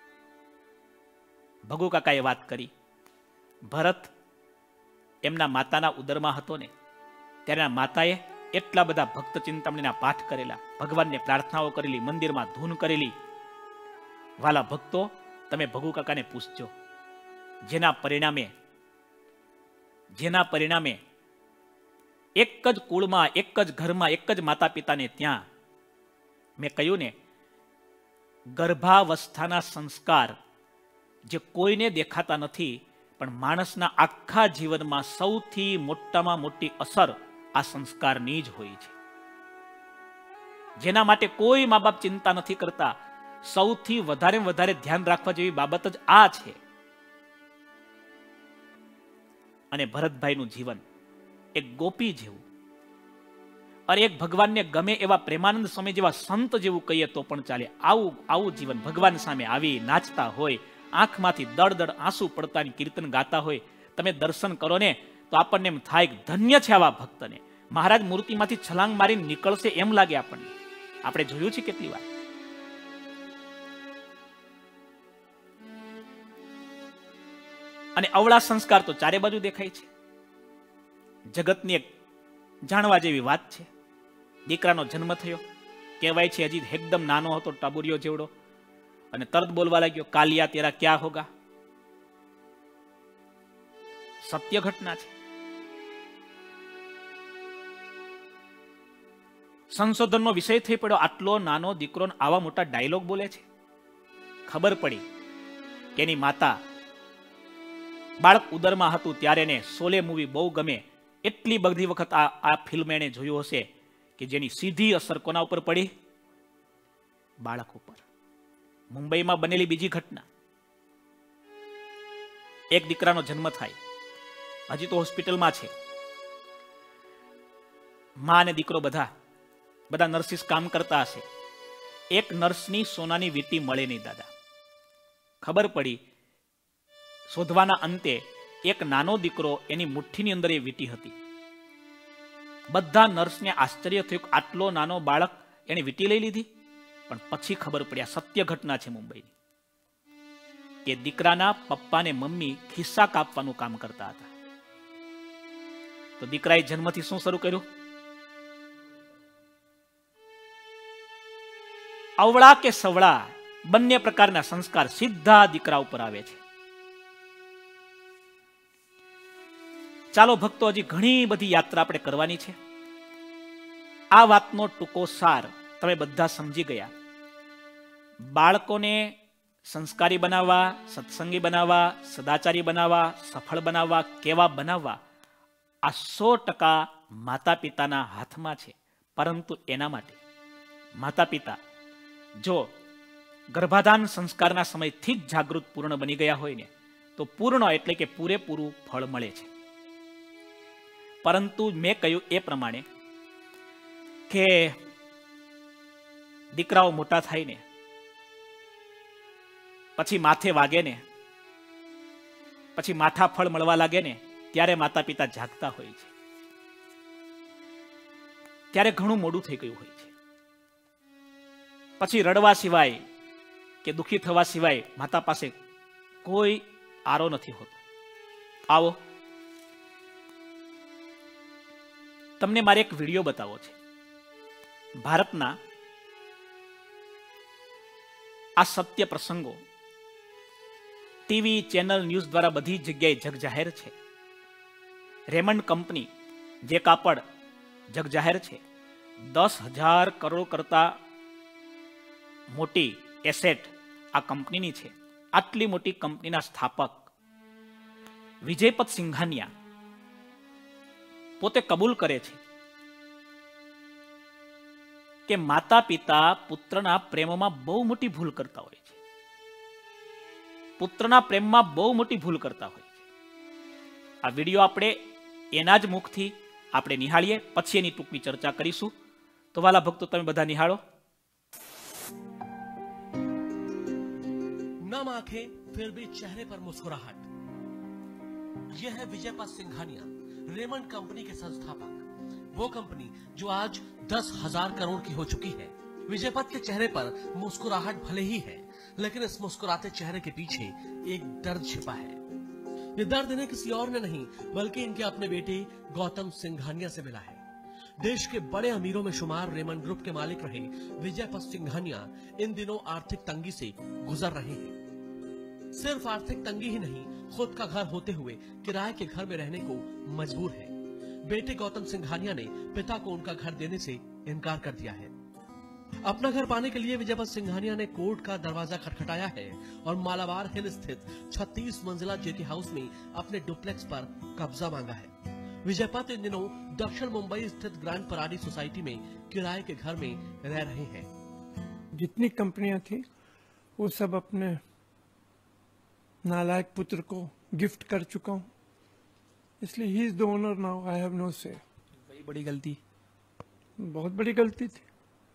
ભગુ કાકાએ વાત કરી, ભરત એમના માતાના ઉદરમાં હતો ને, ત્યારે માતાએ એટલા બધા ભક્ત ચિંતામણીના પાઠ કરેલા, ભગવાનને પ્રાર્થનાઓ કરેલી, મંદિરમાં ધૂન કરેલી. વાલા ભક્તો, તમે ભગુ કાકાને પૂછજો, જેના પરિણામે જેના પરિણામે એક જ કુળમાં, એક જ ઘરમાં, એક જ માતા પિતાને ત્યાં, મેં કહ્યું ને, ગર્ભાવસ્થાના સંસ્કાર જે કોઈને દેખાતા નથી, પણ માણસના આખા જીવનમાં સૌથી મોટામાં મોટી અસર આ સંસ્કારની જ હોય છે. જેના માટે કોઈ મા બાપ ચિંતા નથી કરતા, સૌથી વધારે વધારે ધ્યાન રાખવા જેવી બાબત જ આ છે. અને ભરતભાઈનું જીવન એક ગોપી જેવું, અરે એક ભગવાનને ગમે એવા પ્રેમાનંદ સ્વામી જેવા સંત જેવું કહીએ તો પણ ચાલે, આવું આવું જીવન ભગવાન સામે આવી નાચતા હોય, આંખમાંથી દળ દળ આંસુ પડતા કીર્તન ગાતા હોય. તમે દર્શન કરો ને તો આપણને એમ થાય કે ધન્ય છે આવા ભક્તને. મહારાજ મૂર્તિમાંથી છલાંગ મારીને નીકળશે એમ લાગે આપણને. આપણે જોયું છે કેટલી વાર. અને અવળા સંસ્કાર તો ચારે બાજુ દેખાય છે. જગતની એક જાણવા જેવી વાત છે, દીકરાનો જન્મ થયો, કહેવાય છે હજી એકદમ નાનો હતો, ટાબુરિયો જેવડો, અને તરત બોલવા લાગ્યો, કાલિયા તેરા ક્યાં હોગા. સત્ય ઘટના છે. સંશોધનનો વિષય થઈ પડ્યો, આટલો નાનો દીકરો આવા મોટા ડાયલોગ બોલે છે. ખબર પડી કે એની માતા બાળક ઉદરમાં હતું ત્યારે એને શોલે મૂવી બહુ ગમે, એટલી બધી વખત આ આ ફિલ્મ એને જોયું હશે કે જેની સીધી અસર કોના ઉપર પડી? બાળક ઉપર. મુંબઈમાં બનેલી બીજી ઘટના, એક દીકરાનો જન્મ થાય, હજી તો હોસ્પિટલમાં છે, માં અને દીકરો બધા બધા નર્સિસ કામ કરતા હશે. એક નર્સની સોનાની વીંટી મળે નહીં દાદા. ખબર પડી, શોધવાના અંતે એક નાનો દીકરો એની મુઠ્ઠીની અંદર એ વીંટી હતી. બધા નર્સને આશ્ચર્ય થયું, આટલો નાનો બાળક એને વીંટી લઈ લીધી. પણ પછી ખબર પડી, આ સત્ય ઘટના છે મુંબઈની, કે દીકરાના પપ્પા ને મમ્મી ખિસ્સા કાપવાનું કામ કરતા હતા. તો દીકરાએ જન્મથી શું શરૂ કર્યું? અવળા કે સવળા બંને પ્રકારના સંસ્કાર સીધા દીકરા ઉપર આવે છે. ચાલો ભક્તો, હજી ઘણી બધી યાત્રા આપણે કરવાની છે. આ વાતનો ટૂંકો સાર તમે બધા સમજી ગયા. બાળકોને સંસ્કારી બનાવવા, સત્સંગી બનાવવા, સદાચારી બનાવવા, સફળ બનાવવા, કેવા બનાવવા, આ સો ટકા માતા પિતાના હાથમાં છે. પરંતુ એના માટે માતા પિતા જો ગર્ભાધાન સંસ્કારના સમયથી જ જાગૃત પૂર્ણ બની ગયા હોય ને, તો પૂર્ણ એટલે કે પૂરેપૂરું ફળ મળે છે. પરંતુ મેં કહ્યું એ પ્રમાણે કે દીકરાઓ મોટા થાય ને પછી માથે વાગે ને, પછી માઠા ફળ મળવા લાગે ને, ત્યારે માતા પિતા જાગતા હોય છે. ત્યારે ઘણું મોડું થઈ ગયું હોય છે. પછી રડવા સિવાય કે દુઃખી થવા સિવાય માતા પાસે કોઈ આરો નથી હોતો. આવો તમને મારે એક વિડીયો બતાવો છે. ભારતના આ સત્ય પ્રસંગો ટીવી, ચેનલ, ન્યૂઝ દ્વારા બધી જગ્યાએ જગ જાહેર છે. રેમન્ડ કંપની જે કાપડ જગ જાહેર છે, દસ હજાર કરોડ કરતા મોટી એસેટ આ કંપનીની છે. આટલી મોટી કંપનીના સ્થાપક વિજયપત સિંઘાનિયા પોતે કબૂલ કરે છે કે માતા પિતા પુત્રના પ્રેમમાં બહુ મોટી ભૂલ કરતા હોય છે. પુત્રના પ્રેમમાં બહુ મોટી ભૂલ કરતા હોય છે. આ વિડીયો આપણે એના જ મુખથી આપણે નિહાળીએ, પછી એની ટૂંકી ચર્ચા કરીશું. તો વાલા ભક્તો, તમે બધા નિહાળો. नम आंखें फिर भी चेहरे पर मुस्कुराहट. यह है विजयपत सिंघानिया, रेमंड कंपनी के संस्थापक. वो कंपनी जो आज दस हजार करोड़ की हो चुकी है. विजयपत के चेहरे पर मुस्कुराहट भले ही है, लेकिन इस मुस्कुराते चेहरे के पीछे एक दर्द छिपा है. ये दर्द इन्हें किसी और ने नहीं बल्कि इनके अपने बेटे गौतम सिंघानिया से मिला है. देश के बड़े अमीरों में शुमार रेमंड ग्रुप के मालिक रहे विजयपत सिंघानिया इन दिनों आर्थिक तंगी से गुजर रहे हैं. सिर्फ आर्थिक तंगी ही नहीं, खुद का घर होते हुए किराए के घर में रहने को मजबूर है. बेटे गौतम सिंघानिया ने पिता को उनका घर देने से इनकार कर दिया है. अपना घर पाने के लिए विजयपत सिंघानिया ने कोर्ट का दरवाजा खटखटाया है और मालाबार हिल स्थित छत्तीस मंजिला जेटी हाउस में अपने डुप्लेक्स पर कब्जा मांगा है. विजयपत इन दिनों दक्षिण मुंबई स्थित ग्रैंड पराडी सोसाइटी में किराए के घर में रह रहे हैं. जितनी कंपनियां थी वो सब अपने नालायक पुत्र को गिफ्ट कर चुका हूं, इसलिए he is the owner now. I have no say. बड़ी बड़ी गलती, बहुत बड़ी गलती थी.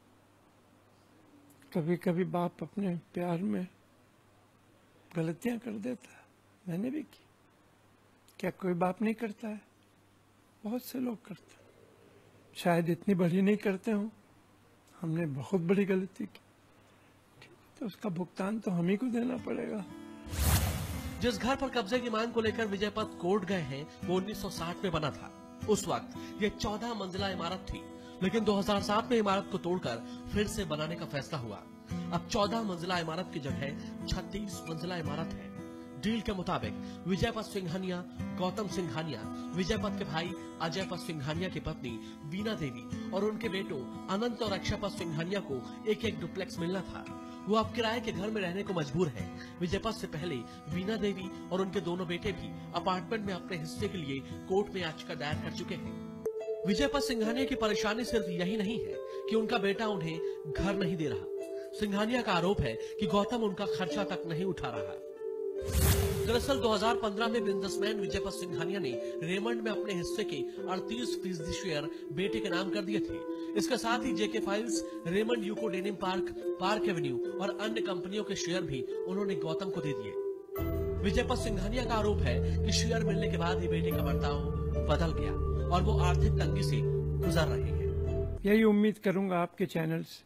कभी कभी बाप अपने प्यार में गलतियां कर देता है. मैंने भी की. क्या कोई बाप नहीं करता है? बहुत से लोग करते हैं. शायद इतनी बड़ी नहीं करते हो. हमने बहुत बड़ी गलती की, तो उसका भुगतान तो हम ही को देना पड़ेगा. जिस घर पर कब्जे की मांग को लेकर विजयपत कोर्ट गए हैं वो उन्नीस सौ साठ में बना था. उस वक्त ये चौदह मंजिला इमारत थी, लेकिन दो हज़ार सात में इमारत को तोड़कर फिर से बनाने का फैसला हुआ. अब चौदह मंजिला इमारत की जगह छत्तीस मंजिला इमारत है. डील के मुताबिक विजयपत सिंघानिया, गौतम सिंघानिया, विजयपत के भाई अजयपत सिंघानिया की पत्नी बीना देवी और उनके बेटों अनंत और अक्षयपत सिंघानिया को एक एक डुप्लेक्स मिलना था. वो अब किराए के घर में रहने को मजबूर है. विजयपत से पहले बीना देवी और उनके दोनों बेटे भी अपार्टमेंट में अपने हिस्से के लिए कोर्ट में याचिका दायर कर चुके हैं. विजयपत सिंघानिया की परेशानी सिर्फ यही नहीं है कि उनका बेटा उन्हें घर नहीं दे रहा. सिंघानिया का आरोप है कि गौतम उनका खर्चा तक नहीं उठा रहा. दरअसल दो हज़ार पंद्रह में बिजनेसमैन विजयपत सिंघानिया ने रेमंड में अपने हिस्से के अड़तीस फीसदी शेयर बेटे के नाम कर दिए थे. इसके साथ ही JK Files, Raymond UCO Denim Park, Park Avenue और अन्य कंपनियों के शेयर भी उन्होंने गौतम को दे दिए. विजयपत सिंघानिया का आरोप है कि शेयर मिलने के बाद ही बेटे का बर्ताव बदल गया और वो आर्थिक तंगी से गुजर रहे हैं. यही उम्मीद करूंगा आपके चैनल से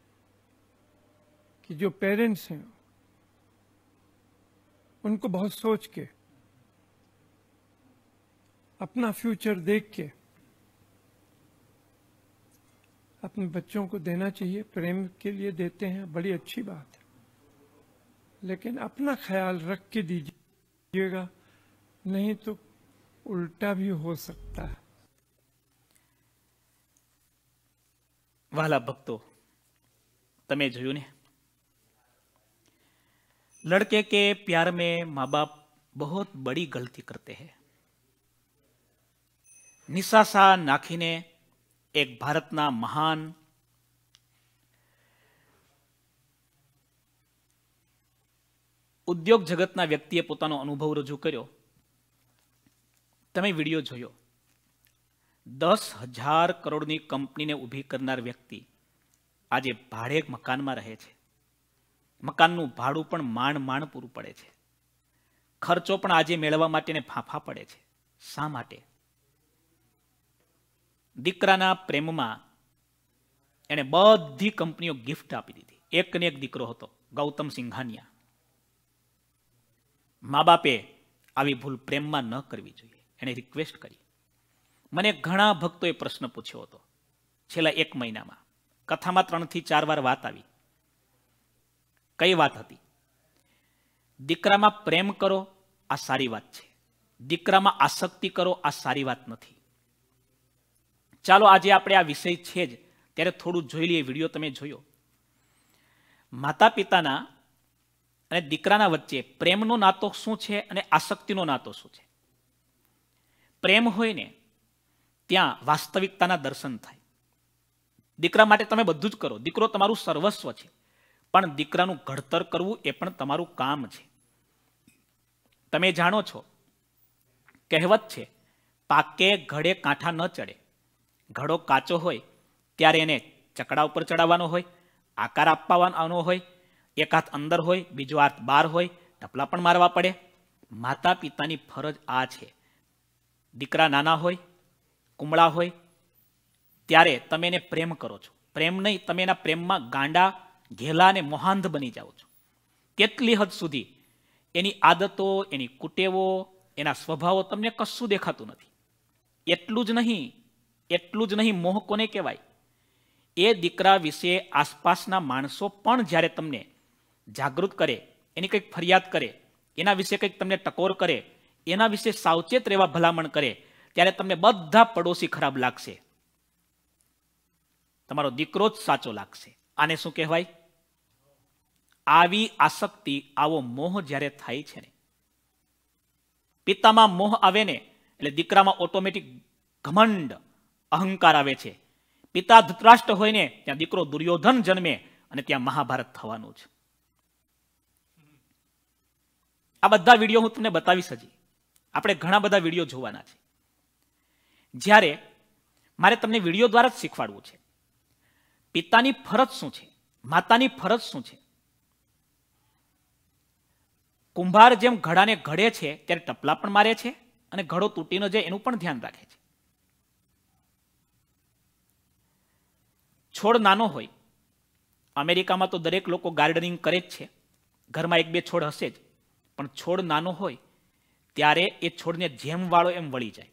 कि जो पेरेंट्स हैं उनको बहुत सोच के, अपना फ्यूचर देख के अपने बच्चों को देना चाहिए. प्रेम के लिए देते हैं, बड़ी अच्छी बात है, लेकिन अपना ख्याल रख के दीजिएगा, नहीं तो उल्टा भी हो सकता है. वाला भक्तों, तमे जोयुं ने, लड़के के प्यार में माँ बाप बहुत बड़ी गलती करते हैं. निशासा नाखीने एक भारतना महान उद्योग जगतना व्यक्तिए पोतानो अनुभव रजू कर्यो. तमे विडियो जोयो. दस हजार करोड़नी कंपनी ने उभी करनार व्यक्ति आज भाड़े मकान में रहे छे. मकानનું ભાડું પણ માંડ માંડ પૂરું પડે છે. ખર્ચો પણ આજે મેળવવા માટે ને ફાંફા પડે છે. શા માટે? દીકરાના પ્રેમમાં એણે બધી કંપનીઓ ગિફ્ટ આપી દીધી. એક ને એક દીકરો હતો ગૌતમ સિંઘાનિયા. મા બાપે આવી ભૂલ પ્રેમમાં ન કરવી જોઈએ. એણે રિક્વેસ્ટ કરી. મને ઘણા ભક્તોએ પ્રશ્ન પૂછ્યો હતો છેલ્લા એક મહિનામાં. કથામાં ત્રણ થી ચાર વાર વાત આવી. કઈ વાત હતી? દીકરામાં પ્રેમ કરો આ સારી વાત છે, દીકરામાં આસક્તિ કરો આ સારી વાત નથી. ચાલો આજે આપણે આ વિષય છે જ ત્યારે થોડું જોઈ લઈએ. વિડીયો તમે જોયો. માતા પિતાના અને દીકરાના વચ્ચે પ્રેમનો નાતો શું છે અને આસક્તિનો નાતો શું છે. પ્રેમ હોય ને ત્યાં વાસ્તવિકતાના દર્શન થાય. દીકરા માટે તમે બધું જ કરો, દીકરો તમારું સર્વસ્વ છે, પણ દીકરાનું ઘડતર કરવું એ પણ તમારું કામ છે. તમે જાણો છો, કહેવત છે, પાકે ઘડે કાંઠા ન ચડે. ઘડો કાચો હોય ત્યારે એને ચકડા ઉપર ચડાવવાનો હોય, આકાર આપવાનો હોય, એક હાથ અંદર હોય, બીજો હાથ બહાર હોય, ટપલા પણ મારવા પડે. માતા પિતાની ફરજ આ છે. દીકરા નાના હોય, કુમળા હોય, ત્યારે તમે એને પ્રેમ કરો છો. પ્રેમ નહીં, તમે એના પ્રેમમાં ગાંડા, ઘેલા અને મોહાંધ બની જાઓ છો. કેટલી હદ સુધી એની આદતો, એની કુટેવો, એના સ્વભાવો તમને કશું દેખાતું નથી. એટલું જ નહીં, એટલું જ નહીં, મોહ કોને કહેવાય? એ દીકરા વિશે આસપાસના માણસો પણ જ્યારે તમને જાગૃત કરે, એની કંઈક ફરિયાદ કરે, એના વિશે કંઈક તમને ટકોર કરે, એના વિશે સાવચેત રહેવા ભલામણ કરે, ત્યારે તમને બધા પડોશી ખરાબ લાગશે, તમારો દીકરો જ સાચો લાગશે. આને શું કહેવાય? આવી આસક્તિ, આવો મોહ જ્યારે થાય છે ને, પિતામાં મોહ આવે ને એટલે દીકરામાં ઓટોમેટિક ઘમંડ, અહંકાર આવે છે. પિતા ધૃતરાષ્ટ્ર હોય ને ત્યાં દીકરો દુર્યોધન જન્મે અને ત્યાં મહાભારત થવાનું છે. આ બધા વિડીયો હું તમને બતાવીશ. હજી આપણે ઘણા બધા વિડીયો જોવાના છે. જ્યારે મારે તમને વિડીયો દ્વારા જ શીખવાડવું છે પિતાની ફરજ શું છે, માતાની ફરજ શું છે. કુંભાર જેમ ઘડાને ઘડે છે ત્યારે ટપલા પણ મારે છે અને ઘડો તૂટી ન જાય એનું પણ ધ્યાન રાખે છે. છોડ નાનો હોય, અમેરિકામાં તો દરેક લોકો ગાર્ડનિંગ કરે જ છે, ઘરમાં એક બે છોડ હશે જ, પણ છોડ નાનો હોય ત્યારે એ છોડને જેમ વાળો એમ વળી જાય.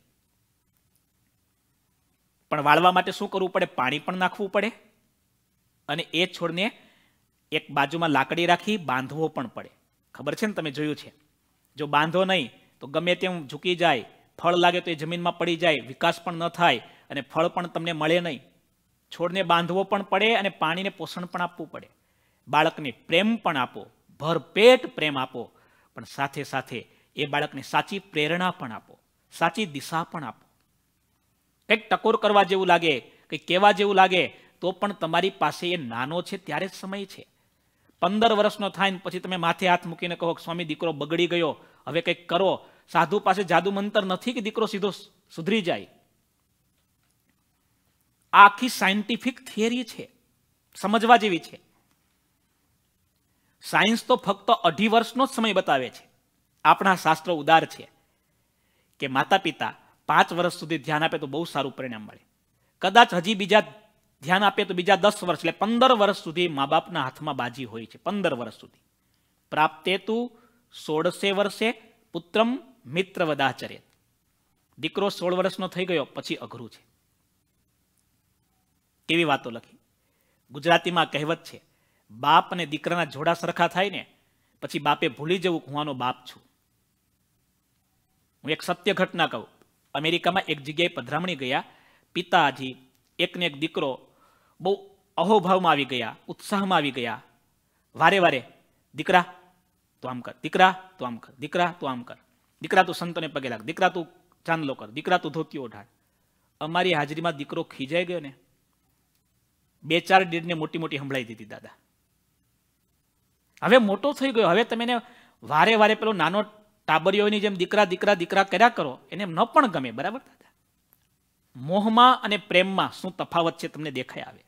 પણ વાળવા માટે શું કરવું પડે? પાણી પણ નાખવું પડે અને એ છોડને એક બાજુમાં લાકડી રાખી બાંધવો પણ પડે. ખબર છે ને, તમે જોયું છે. જો બાંધો નહીં તો ગમે તેમ ઝૂકી જાય, ફળ લાગે તો એ જમીનમાં પડી જાય, વિકાસ પણ ન થાય અને ફળ પણ તમને મળે નહીં. છોડને બાંધવો પણ પડે અને પાણીને પોષણ પણ આપવું પડે. બાળકને પ્રેમ પણ આપો, ભરપેટ પ્રેમ આપો, પણ સાથે સાથે એ બાળકને સાચી પ્રેરણા પણ આપો, સાચી દિશા પણ આપો. કંઈક ટકોર કરવા જેવું લાગે, કંઈક કહેવા જેવું લાગે તો પણ તમારી પાસે એ નાનો છે ત્યારે જ સમય છે. પંદર વર્ષનો થાય ને પછી તમે માથે હાથ મૂકીને કહો સ્વામી દીકરો બગડી ગયો, હવે કંઈક કરો. સાધુ પાસે જાદુ મંતર નથી કે દીકરો સીધો સુધરી જાય. આ આખી સાયન્ટિફિક થિયરી છે, સમજવા જેવી છે. સાયન્સ તો ફક્ત અઢી વર્ષનો જ સમય બતાવે છે. આપણા શાસ્ત્રો ઉદાર છે કે માતા પિતા પાંચ વર્ષ સુધી ધ્યાન આપે તો બહુ સારું પરિણામ મળે. કદાચ હજી બીજા ધ્યાન આપે તો બીજા દસ વર્ષ એટલે પંદર વર્ષ સુધી મા બાપના હાથમાં બાજી હોય છે. પંદર વર્ષ સુધી. પ્રાપ્તેતુ સોળસે વર્ષે પુત્રમ મિત્ર વદાચરેત. દીકરો સોળ વર્ષનો થઈ ગયો પછી અઘરું છે. કેવી વાતો લખી. ગુજરાતીમાં કહેવત છે, બાપ અને દીકરાના જોડા સરખા થાય ને પછી બાપે ભૂલી જવું હું આનો બાપ છું. હું એક સત્ય ઘટના કહું. અમેરિકામાં એક જગ્યાએ પધરામણી ગયા. પિતાજી એકને એક દીકરો બહુ અહોભાવમાં આવી ગયા, ઉત્સાહમાં આવી ગયા. વારે વારે દીકરા તું આમ કર, દીકરા તું આમ કર, દીકરા તું આમ કર, દીકરા તું સંતોને પગે લાગ, દીકરા તું ચાંદલો કર, દીકરા તું ધોતિયો ઓઢાડ. અમારી હાજરીમાં દીકરો ખીજાઈ ગયો ને બે ચાર ડીડને મોટી મોટી સંભળાઈ દીધી. દાદા હવે મોટો થઈ ગયો, હવે તમે એને વારે વારે પેલો નાનો ટાબરિયોની જેમ દીકરા દીકરા દીકરા કર્યા કરો, એને ન પણ ગમે. બરાબર દાદા? મોહમાં અને પ્રેમમાં શું તફાવત છે તમને દેખાય આવે.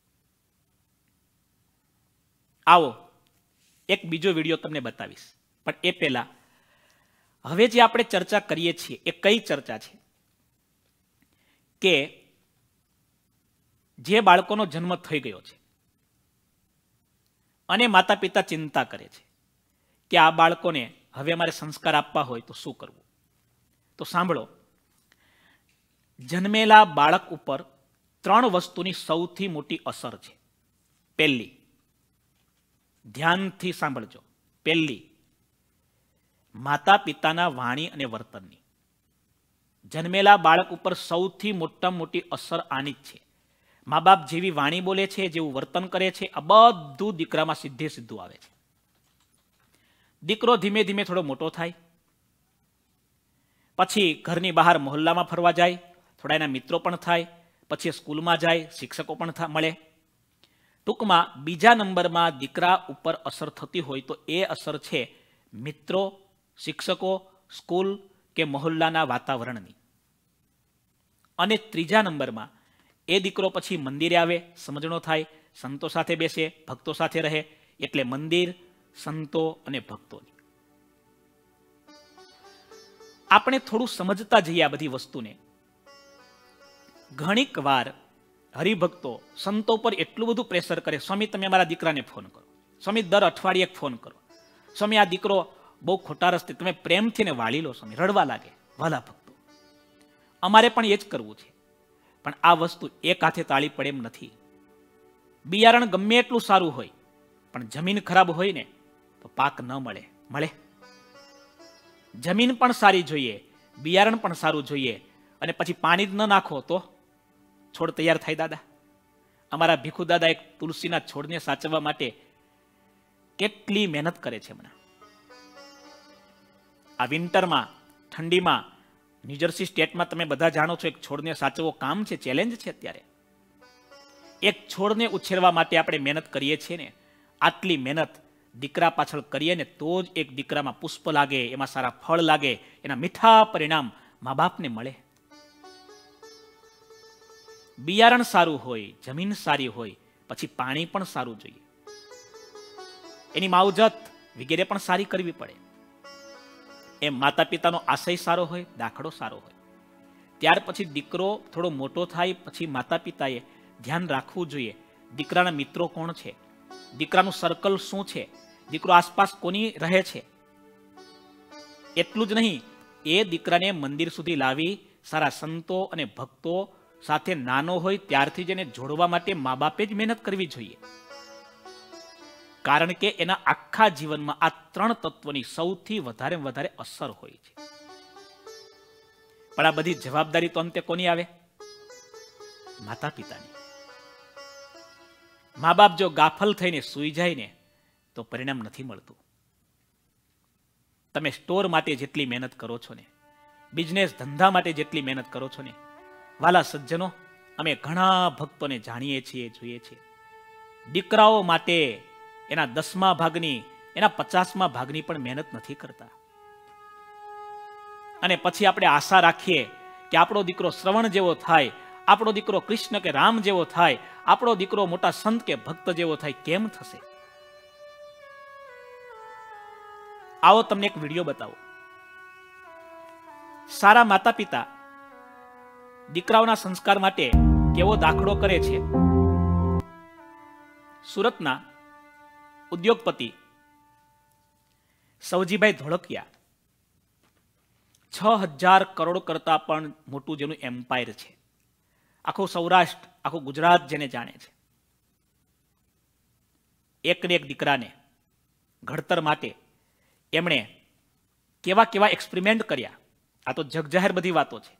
આવો એક બીજો વિડીયો તમને બતાવીશ, પણ એ પહેલા હવે જે આપણે ચર્ચા કરીએ છીએ એ કઈ ચર્ચા છે કે જે બાળકોનો જન્મ થઈ ગયો છે અને માતા પિતા ચિંતા કરે છે કે આ બાળકોને હવે અમારે સંસ્કાર આપવા હોય તો શું કરવું. તો સાંભળો, જન્મેલા બાળક ઉપર ત્રણ વસ્તુની સૌથી મોટી અસર છે. પહેલી, ધ્યાનથી સાંભળજો, પહેલી માતા પિતાના વાણી અને વર્તનની. જન્મેલા બાળક ઉપર સૌથી મોટામાં મોટી અસર આની જ છે. મા બાપ જેવી વાણી બોલે છે, જેવું વર્તન કરે છે, આ બધું દીકરામાં સીધે સીધું આવે છે. દીકરો ધીમે ધીમે થોડો મોટો થાય, પછી ઘરની બહાર મહોલ્લામાં ફરવા જાય, થોડા એના મિત્રો પણ થાય, પછી સ્કૂલમાં જાય, શિક્ષકો પણ મળે. ટૂંકમાં બીજા નંબરમાં દીકરા ઉપર અસર થતી હોય તો એ અસર છે મિત્રો, શિક્ષકો, સ્કૂલ કે મહોલ્લાના વાતાવરણની. અને ત્રીજા નંબરમાં એ દીકરો પછી મંદિરે આવે, સમજણો થાય, સંતો સાથે બેસે, ભક્તો સાથે રહે, એટલે મંદિર, સંતો અને ભક્તોની. આપણે થોડું સમજતા જઈએ આ બધી વસ્તુને. ઘણીક વાર હરિભક્તો સંતો પર એટલું બધું પ્રેશર કરે, સ્વામી તમે મારા દીકરાને ફોન કરો, સ્વામી દર અઠવાડિયે ફોન કરો, સ્વામી આ દીકરો બહુ ખોટા રસ્તે, તમે પ્રેમથી ને વાળી લો, સ્વામી રડવા લાગે. વાલા ભક્તો, અમારે પણ એ જ કરવું છે, પણ આ વસ્તુ એક હાથે તાળી પડે એમ નથી. બિયારણ ગમે એટલું સારું હોય, પણ જમીન ખરાબ હોય ને તો પાક ન મળે. મળે જમીન પણ સારી જોઈએ, બિયારણ પણ સારું જોઈએ, અને પછી પાણી જ ન નાખો તો છોડ તૈયાર થાય. દાદા, અમારા ભીખુ દાદા એક તુલસીના છોડને સાચવવા માટે કેટલી મહેનત કરે છે. હમણાં આ વિન્ટરમાં, ઠંડીમાં, ન્યુજર્સી સ્ટેટમાં તમે બધા જાણો છો, એક છોડને સાચવવો કામ છે, ચેલેન્જ છે. અત્યારે એક છોડને ઉછેરવા માટે આપણે મહેનત કરીએ છીએ ને, આટલી મહેનત દીકરા પાછળ કરીએ ને તો જ એક દીકરામાં પુષ્પ લાગે, એમાં સારા ફળ લાગે, એના મીઠા પરિણામ મા બાપને મળે. બિયારણ સારું હોય, જમીન સારી હોય, પછી પાણી પણ સારું જોઈએ, એની માવજત વગેરે પણ સારી કરવી પડે. એમ માતા પિતાનો આશય સારો હોય, દાખલો સારો હોય, ત્યાર પછી દીકરો થોડો મોટો થાય પછી માતા પિતાએ ધ્યાન રાખવું જોઈએ દીકરાના મિત્રો કોણ છે, દીકરાનું સર્કલ શું છે, દીકરો આસપાસ કોની રહે છે. એટલું જ નહીં, એ દીકરાને મંદિર સુધી લાવી સારા સંતો અને ભક્તો સાથે નાનો હોય ત્યારથી જ એને જોડવા માટે મા બાપે જ મહેનત કરવી જોઈએ. કારણ કે એના આખા જીવનમાં આ ત્રણ તત્વોની સૌથી વધારે વધારે અસર હોય છે. પણ આ બધી જવાબદારી તો અંતે કોની આવે? માતા પિતાની. મા બાપ જો ગાફલ થઈને સૂઈ જાય ને તો પરિણામ નથી મળતું. તમે સ્ટોર માટે જેટલી મહેનત કરો છો ને, બિઝનેસ ધંધા માટે જેટલી મહેનત કરો છો ને, વાલા સજ્જનો, અમે ઘણા ભક્તોને જાણીએ છીએ, જોઈએ છીએ, દીકરાઓ માટે એના દસમા ભાગની, એના પચાસમા ભાગની પણ મહેનત નથી કરતા. અને પછી આપણે આશા રાખીએ કે આપણો દીકરો શ્રવણ જેવો થાય, આપણો દીકરો કૃષ્ણ કે રામ જેવો થાય, આપણો દીકરો મોટા સંત કે ભક્ત જેવો થાય. કેમ થશે? આવો તમને એક વિડીયો બતાવો. સારા માતા પિતા દીકરાઓના સંસ્કાર માટે કેવો દાખલો કરે છે. સુરતના ઉદ્યોગપતિ સવજીભાઈ ધોળકિયા છ હજાર કરોડ કરતા પણ મોટું જેનું એમ્પાયર છે. આખું સૌરાષ્ટ્ર, આખું ગુજરાત જેને જાણે છે. એક ને એક દીકરાને ઘડતર માટે એમણે કેવા કેવા એક્સપેરિમેન્ટ કર્યા. આ તો જગજાહેર બધી વાતો છે.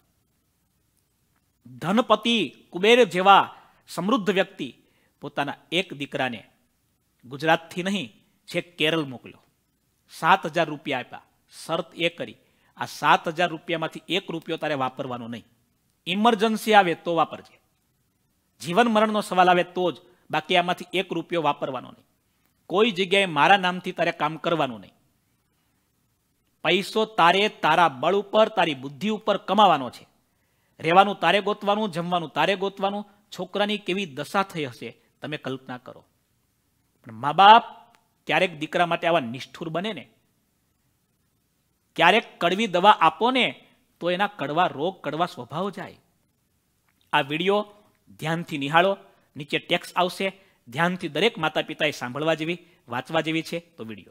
ધનપતિ કુબેર જેવા સમૃદ્ધ વ્યક્તિ પોતાના એક દીકરાને ગુજરાતથી નહીં છે કેરળ મોકલ્યો. સાત હજાર રૂપિયા આપ્યા. શરત એ કરી, આ સાત હજાર રૂપિયામાંથી એક રૂપિયો તારે વાપરવાનો નહીં. ઇમરજન્સી આવે તો વાપરજે, જીવન મરણનો સવાલ આવે તો જ, બાકી આમાંથી એક રૂપિયો વાપરવાનો નહીં. કોઈ જગ્યાએ મારા નામથી તારે કામ કરવાનું નહીં. પૈસો તારે તારા બળ ઉપર, તારી બુદ્ધિ ઉપર કમાવાનો છે. રહેવાનું તારે ગોતવાનું, જમવાનું તારે ગોતવાનું. છોકરાની કેવી દશા થઈ હશે તમે કલ્પના કરો. પણ મા બાપ ક્યારેક દીકરા માટે આવા નિષ્ઠુર બને ને, ક્યારેક કડવી દવા આપો ને તો એના કડવા રોગ, કડવા સ્વભાવ જાય. આ વિડીયો ધ્યાનથી નિહાળો, નીચે ટેક્સ્ટ આવશે, ધ્યાનથી દરેક માતા પિતાએ સાંભળવા જેવી, વાંચવા જેવી છે. તો વિડીયો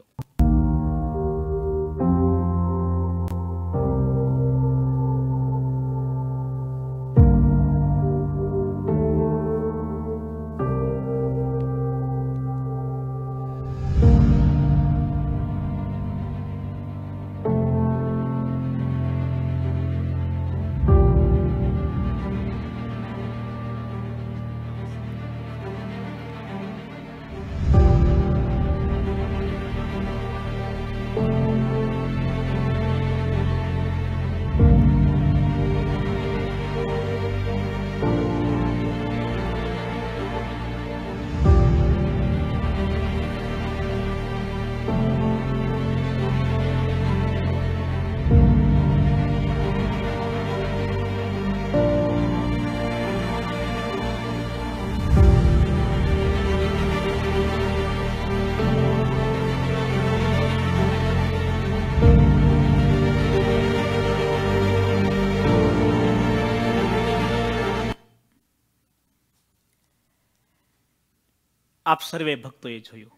આપ સર્વે ભક્તોએ જોયું,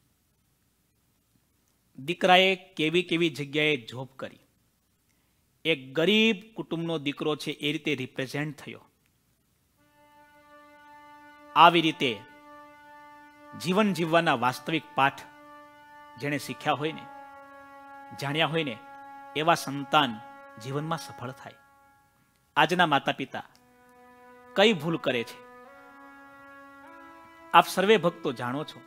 દીકરાએ કેવી કેવી જગ્યાએ જોબ કરી. એક ગરીબ કુટુંબનો દીકરો છે એ રીતે રિપ્રેઝેન્ટ થયો. આવી રીતે જીવન જીવવાના વાસ્તવિક પાઠ જેણે શીખ્યા હોય ને, જાણ્યા હોય ને, એવા સંતાન જીવનમાં સફળ થાય. આજના માતા પિતા કઈ ભૂલ કરે છે? આપ સર્વે ભક્તો જાણો છો,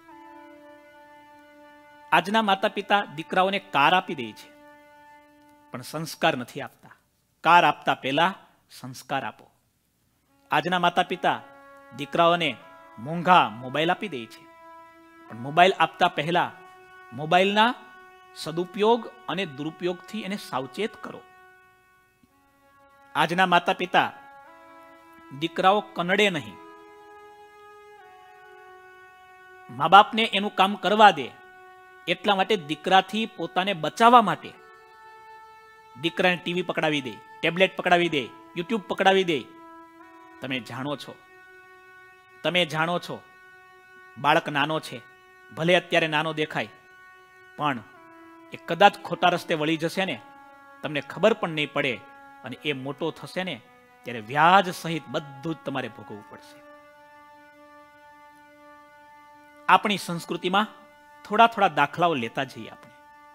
આજના માતા પિતા દીકરાઓને કાર આપી દે છે, પણ સંસ્કાર નથી આપતા. કાર આપતા પહેલા સંસ્કાર આપો. આજના માતા પિતા દીકરાઓને મોંઘા મોબાઈલ આપી દે છે, પણ મોબાઈલ આપતા પહેલા મોબાઈલના સદુપયોગ અને દુરુપયોગથી એને સાવચેત કરો. આજના માતા પિતા દીકરાઓ કનડે નહીં, મા બાપને એનું કામ કરવા દે એટલા માટે દીકરાથી પોતાને બચાવવા માટે દીકરાને ટીવી પકડાવી દે, ટેબ્લેટ પકડાવી દે, યુટ્યુબ પકડાવી દે. તમે જાણો છો, તમે જાણો છો બાળક નાનો છે, ભલે અત્યારે નાનો દેખાય, પણ એ કદાચ ખોટા રસ્તે વળી જશે ને, તમને ખબર પણ નહીં પડે, અને એ મોટો થશે ને ત્યારે વ્યાજ સહિત બધું જ તમારે ભોગવવું પડશે. આપણી સંસ્કૃતિમાં થોડા થોડા દાખલાઓ લેતા જઈએ. આપણે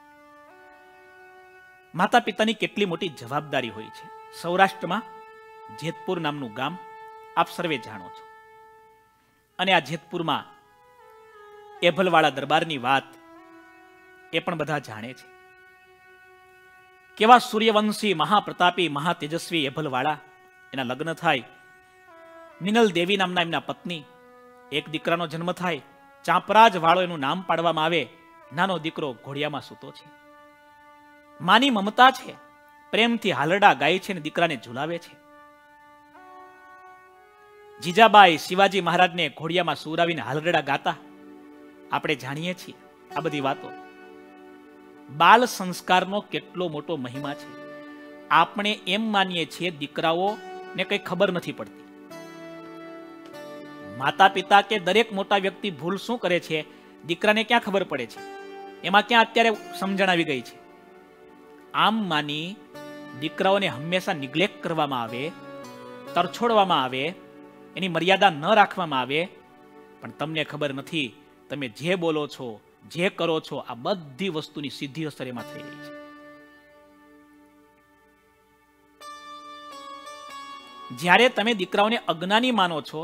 માતા પિતાની કેટલી મોટી જવાબદારી હોય છે. સૌરાષ્ટ્રમાં જેતપુર નામનું ગામ આપ સર્વે જાણો છો, અને આ જેતપુરમાં એભલવાળા દરબારની વાત એ પણ બધા જાણે છે. કેવા સૂર્યવંશી, મહાપ્રતાપી, મહાતેજસ્વી એભલવાળા, એના લગ્ન થાય. મિનલ દેવી નામના એમના પત્ની, એક દીકરાનો જન્મ થાય. ચાંપરાજ વાળો એનું નામ પાડવામાં આવે. નાનો દીકરો ઘોડિયામાં સૂતો છે. માની મમતા છે, પ્રેમથી હાલરડા ગાય છે ને દીકરાને ઝુલાવે છે. જીજાબાઈ શિવાજી મહારાજને ઘોડિયામાં સુરાવીને હાલરડા ગાતા આપણે જાણીએ છીએ. આ બધી વાતો બાલ સંસ્કારનો કેટલો મોટો મહિમા છે. આપણે એમ માનીએ છીએ દીકરાઓને કઈ ખબર નથી પડતી. માતા પિતા કે દરેક મોટા વ્યક્તિ ભૂલ શું કરે છે, દીકરાને ક્યાં ખબર પડે છે, એમાં ક્યાં અત્યારે સમજણ આવી ગઈ છે. આમ માની દીકરાઓને હંમેશા નિગ્લેક્ટ કરવામાં આવે, તરછોડવામાં આવે, એની મર્યાદા ન રાખવામાં આવે. પણ તમને ખબર નથી, તમે જે બોલો છો, જે કરો છો, આ બધી વસ્તુની સીધી અસર એમાં થઈ રહી છે. જ્યારે તમે દીકરાઓને અજ્ઞાની માનો છો,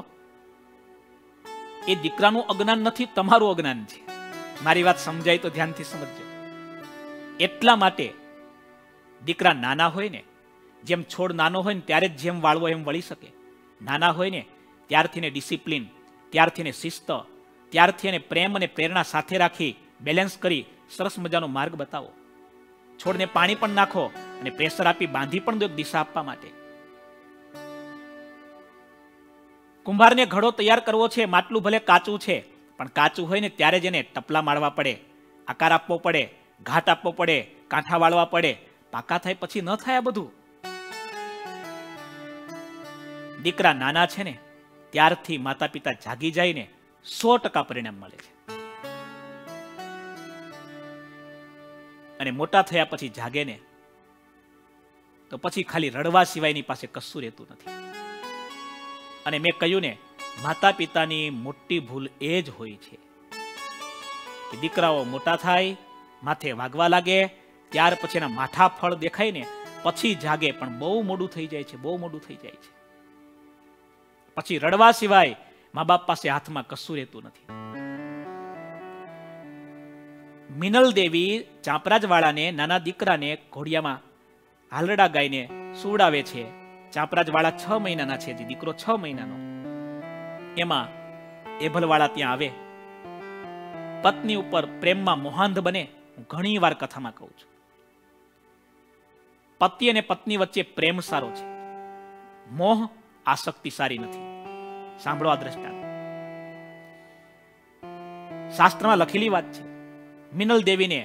એ દીકરાનું અજ્ઞાન નથી, તમારું અજ્ઞાન છે. મારી વાત સમજાય તો ધ્યાનથી સમજજો. એટલા માટે દીકરા નાના હોય ને, જેમ છોડ નાનો હોય ને ત્યારે જ જેમ વાળવો એમ વળી શકે. નાના હોય ને ત્યારથી ને ડિસિપ્લિન, ત્યારથી ને શિસ્ત, ત્યારથી એને પ્રેમ અને પ્રેરણા સાથે રાખી બેલેન્સ કરી સરસ મજાનો માર્ગ બતાવો. છોડને પાણી પણ નાખો અને પ્રેશર આપી બાંધી પણ દો દિશા આપવા માટે. કુંભારને ઘડો તૈયાર કરવો છે, માટલું ભલે કાચું છે, પણ કાચું હોય ને ત્યારે જ એને ટપલા મારવા પડે, આકાર આપવો પડે, ઘાટ આપવો પડે, કાંઠા વાળવા પડે. પાકા થાય પછી ન થાય આ બધું. દીકરા નાના છે ને ત્યારથી માતા પિતા જાગી જાય ને સો ટકા પરિણામ મળે છે. અને મોટા થયા પછી જાગે ને તો પછી ખાલી રડવા સિવાયની પાસે કશું રહેતું નથી. અને મેં કહ્યું ને, માતા પિતાની મોટી ભૂલ એ જ હોય છે કે દીકરાઓ મોટા થાય, માથે વાગવા લાગે, ત્યાર પછી એના માઠા ફળ દેખાય ને પછી જાગે, પણ બહુ મોડું થઈ જાય છે, બહુ મોડું થઈ જાય છે. પછી રડવા સિવાય મા બાપ પાસે હાથમાં કશું રહેતું નથી. મિનલ દેવી ચાંપરાજ વાળાને, નાના દીકરાને ઘોડિયામાં હાલરડા ગાઈને સુવડાવે છે. ચાંપરાજ વાળા છ મહિનાના છે, દીકરો છ મહિનાનો. એમાં એભલવાળા ત્યાં આવે, પત્ની ઉપર પ્રેમમાં મોહાંધ બને. હું ઘણી વાર કથામાં કહું છું, પતિ અને પત્ની વચ્ચે પ્રેમ સારો છે, મોહ આસક્તિ સારી નથી. સાંભળો આ દ્રષ્ટાંત, શાસ્ત્રમાં લખેલી વાત છે. મિનલ દેવીને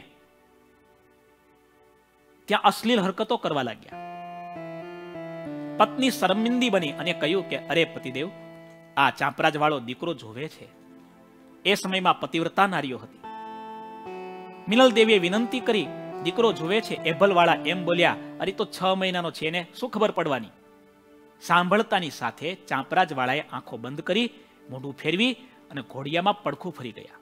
ત્યાં અશ્લીલ હરકતો કરવા લાગ્યા. પત્ની શર્મિંદી બની અને કહ્યું કે અરે પતિદેવ, આ ચાંપરાજ વાળો દીકરો જોવે છે, એ સમયમાં પતિવ્રતા નારીઓ હતી. મિનલ દેવીએ વિનંતી કરી, દીકરો જોવે છે. એભલવાળા એમ બોલ્યા, અરે તો છ મહિનાનો છે ને શું ખબર પડવાની. સાંભળતાની સાથે ચાંપરાજ વાળાએ આંખો બંધ કરી, મોઢું ફેરવી અને ઘોડિયામાં પડખું ફરી ગયા.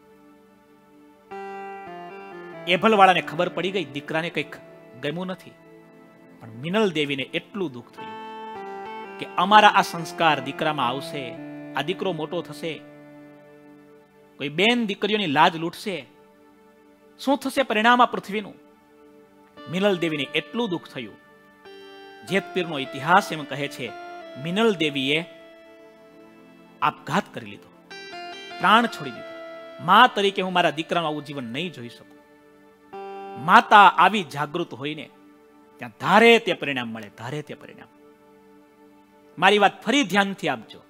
એભલવાળાને ખબર પડી ગઈ દીકરાને કંઈક ગમ્યું નથી. પણ મિનલ દેવીને એટલું દુઃખ થયું કે અમારા આ સંસ્કાર દીકરામાં આવશે, આ દીકરો મોટો થશે, કોઈ બેન દીકરીઓની લાજ લૂંટશે, શું થશે પરિણામ આ પૃથ્વીનું. મિનલ દેવીને એટલું દુઃખ થયું. જેતપીરનો ઇતિહાસ એમ કહે છે, મિનલ દેવીએ આપઘાત કરી લીધો, પ્રાણ છોડી દીધો. મા તરીકે હું મારા દીકરાનું આવું જીવન નહીં જોઈ શકું. માતા આવી જાગૃત હોઈને ત્યાં ધારે તે પરિણામ મળે, ધારે તે પરિણામ. મારી વાત ફરી ધ્યાનથી આપજો.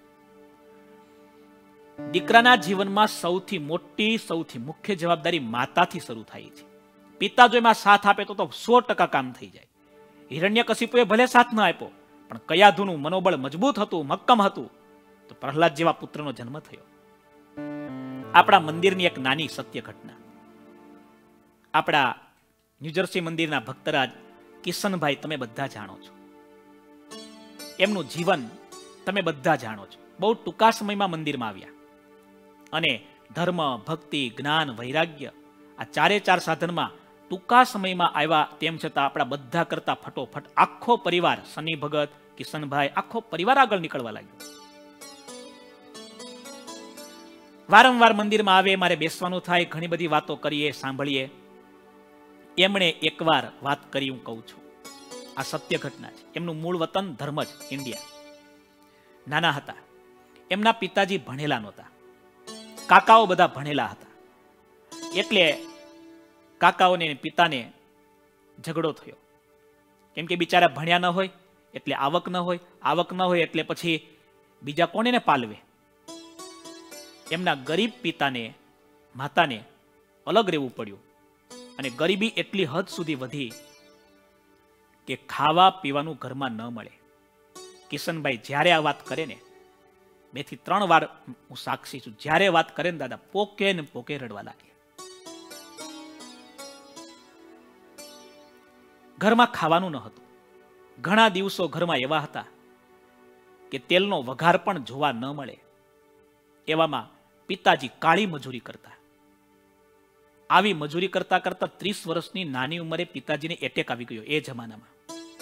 દીકરાના જીવનમાં સૌથી મોટી, સૌથી મુખ્ય જવાબદારી માતાથી શરૂ થાય છે. પિતા જો એમાં સાથ આપે તો સો ટકા કામ થઈ જાય. હિરણ્યકશિપુએ ભલે સાથ ન આપ્યો, પણ કયાધુનું મનોબળ મજબૂત હતું, મક્કમ હતું, તો પ્રહલાદ જેવા પુત્રનો જન્મ થયો. આપણા મંદિરની એક નાની સત્ય ઘટના. આપણા ન્યુજર્સી મંદિરના ભક્તરાજ કિશનભાઈ તમે બધા જાણો છો. એમનું જીવન તમે બધા જાણો છો. બહુ ટૂંકા સમયમાં મંદિરમાં આવ્યા અને ધર્મ, ભક્તિ, જ્ઞાન, વૈરાગ્ય આ ચારે ચાર સાધનમાં ટૂંકા સમયમાં આવ્યા. તેમ છતાં આપણા બધા કરતા ફટોફટ આખો પરિવાર, શનિ ભગત, કિશનભાઈ, આખો પરિવાર આગળ નીકળવા લાગ્યો. વારંવાર મંદિરમાં આવે, મારે બેસવાનું થાય, ઘણી બધી વાતો કરીએ, સાંભળીએ. એમણે એકવાર વાત કરી, હું કહું છું, આ સત્ય ઘટના છે. એમનું મૂળ વતન ધર્મજ, ઇન્ડિયા. નાના હતા, એમના પિતાજી ભણેલા નહોતા, કાકાઓ બધા ભણેલા હતા. એટલે કાકાઓને પિતાને ઝઘડો થયો. કેમ કે બિચારા ભણ્યા ન હોય એટલે આવક ન હોય, આવક ન હોય એટલે પછી બીજા કોને પાલવે. એમના ગરીબ પિતાને, માતાને અલગ રહેવું પડ્યું. અને ગરીબી એટલી હદ સુધી વધી કે ખાવા પીવાનું ઘરમાં ન મળે. કિશનભાઈ જ્યારે આ વાત કરે ને, બે થી ત્રણ વાર હું સાક્ષી છું, જ્યારે વાત કરે ને દાદા પોકે ને પોકે રડવા લાગે. ઘરમાં ખાવાનું ન હતું. ઘણા દિવસો ઘરમાં એવા હતા કે તેલનો વઘાર પણ જોવા ન મળે. એવામાં પિતાજી કાળી મજૂરી કરતા. આવી મજૂરી કરતા કરતા ત્રીસ વર્ષની નાની ઉંમરે પિતાજીને એટેક આવી ગયો. એ જમાનામાં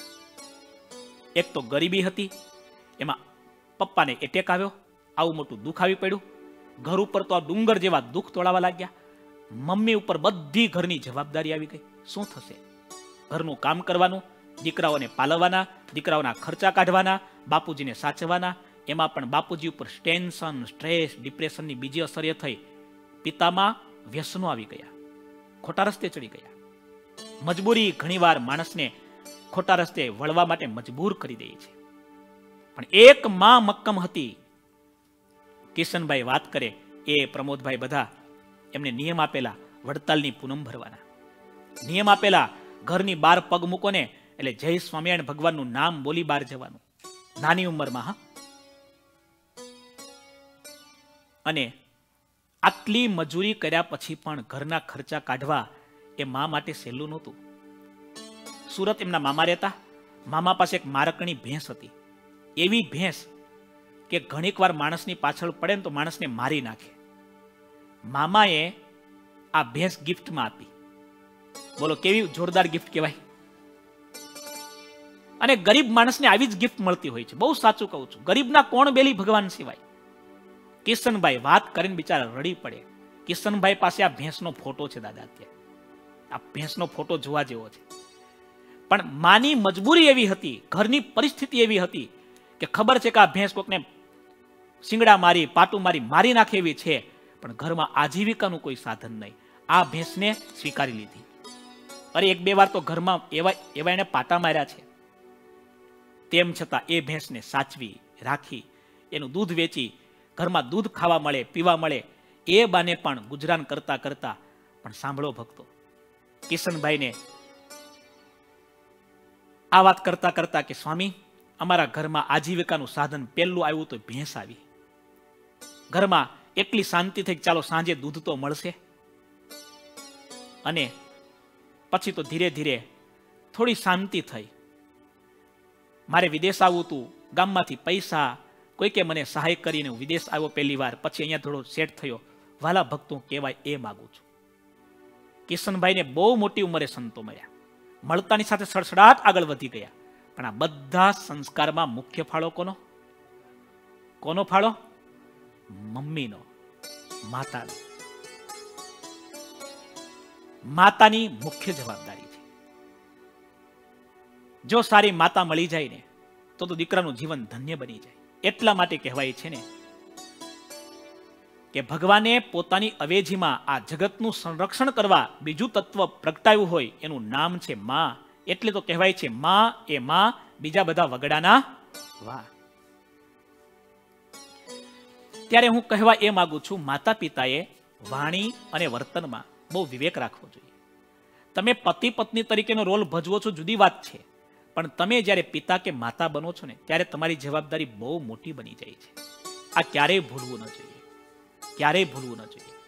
એક તો ગરીબી હતી, એમાં પપ્પાને એટેક આવ્યો, આવું મોટું દુઃખ આવી પડ્યું. ઘર ઉપર તો આ ડુંગર જેવા દુઃખ તોડાવા લાગ્યા. મમ્મી ઉપર બધી ઘરની જવાબદારી આવી ગઈ. શું થશે? ઘરનું કામ કરવાનું, દીકરાઓને પાલવવાના, દીકરાઓના ખર્ચા કાઢવાના, બાપુજીને સાચવવાના. એમાં પણ બાપુજી ઉપર ટેન્શન, સ્ટ્રેસ, ડિપ્રેશનની બીજી અસર એ થઈ, પિતામાં વ્યસનો આવી ગયા, ખોટા રસ્તે ચડી ગયા. મજબૂરી ઘણીવાર માણસને ખોટા રસ્તે વળવા માટે મજબૂર કરી દે છે. પણ એક માં મક્કમ હતી. કિશનભાઈ વાત કરે, એ પ્રમોદભાઈ બધા એમને નિયમ આપેલા વડતાલની પૂનમ ભરવાના, નિયમ આપેલા ઘરની બહાર પગ મૂકો ને એટલે જય સ્વામિનારાયણ ભગવાનનું નામ બોલી બહાર જવાનું. નાની ઉંમરમાં. હા, અને આટલી મજૂરી કર્યા પછી પણ ઘરના ખર્ચા કાઢવા એ મા માટે સહેલું નહોતું. સુરત એમના મામા રહેતા. મામા પાસે એક મારકણી ભેંસ હતી. એવી ભેંસ કે ઘણીક વાર માણસની પાછળ પડે ને તો માણસને મારી નાખે. મામાએ આ ભેંસ ગિફ્ટમાં આપી. બોલો કેવી જોરદાર ગિફ્ટ કહેવાય. અને ગરીબ માણસને આવી જ ગિફ્ટ મળતી હોય છે. બહુ સાચું કહું છું, ગરીબના કોણ બેલી ભગવાન સિવાય. કિશનભાઈ વાત કરીને બિચારા રડી પડે. કિશનભાઈ પાસે આ ભેંસનો ફોટો છે દાદા. અત્યારે આ ભેંસનો ફોટો જોવા જેવો છે. પણ માની મજબૂરી એવી હતી, ઘરની પરિસ્થિતિ એવી હતી કે ખબર છે કે આ ભેંસ કોકને શિંગડા મારી, પાટું મારી મારી નાખે એવી છે, પણ ઘરમાં આજીવિકાનું કોઈ સાધન નહીં. આ ભેંસને સ્વીકારી લીધી. અરે એક બે વાર તો ઘરમાં એવા એવા એને પાટા માર્યા છે. તેમ છતાં એ ભેંસને સાચવી રાખી, એનું દૂધ વેચી ઘરમાં દૂધ ખાવા મળે, પીવા મળે, એ બાને પણ ગુજરાન કરતા કરતા. પણ સાંભળો ભક્તો, કિશનભાઈને આ વાત કરતા કરતા કે સ્વામી, અમારા ઘરમાં આજીવિકાનું સાધન પહેલું આવ્યું તો ભેંસ આવી. ઘરમાં એટલી શાંતિ થઈ ચાલો સાંજે દૂધ તો મળશે. અને પછી તો ધીરે ધીરે થોડી શાંતિ થઈ. મારે વિદેશ આવવું હતું, ગામમાંથી પૈસા કોઈકે મને સહાય કરીને હું વિદેશ આવ્યો પહેલી વાર, પછી અહીંયા થોડો સેટ થયો. વાલા ભક્તો કહેવાય એ માગું છું. કિશનભાઈને બહુ મોટી ઉંમરે સંતો મળ્યા, મળતાની સાથે સડસડાટ આગળ વધી ગયા. પણ આ બધા સંસ્કારમાં મુખ્ય ફાળો કોનો? કોનો ફાળો? મમ્મીનો, માતાનો. માતાની મુખ્ય જવાબદારી છે. જો સારી માતા મળી જાય ને તો તો દીકરાનું જીવન ધન્ય બની જાય. એટલા માટે કહેવાય છે ને કે ભગવાને પોતાની અવેજીમાં આ જગતનું સંરક્ષણ કરવા બીજું તત્વ પ્રગટાવ્યું હોય, એનું નામ છે માં. એટલે તો કહેવાય છે માં એ માં, બીજા બધા વગડાના વાહ. ત્યારે હું કહેવા એ માંગુ છું, માતા પિતાએ વાણી અને વર્તનમાં બહુ વિવેક રાખવો જોઈએ. તમે પતિ પત્ની તરીકેનો રોલ ભજવો છો જુદી વાત છે, પણ તમે જ્યારે પિતા કે માતા બનો છો ને ત્યારે તમારી જવાબદારી બહુ મોટી બની જાય છે. આ ક્યારેય ભૂલવું ન જોઈએ, ક્યારેય ભૂલવું ન જોઈએ.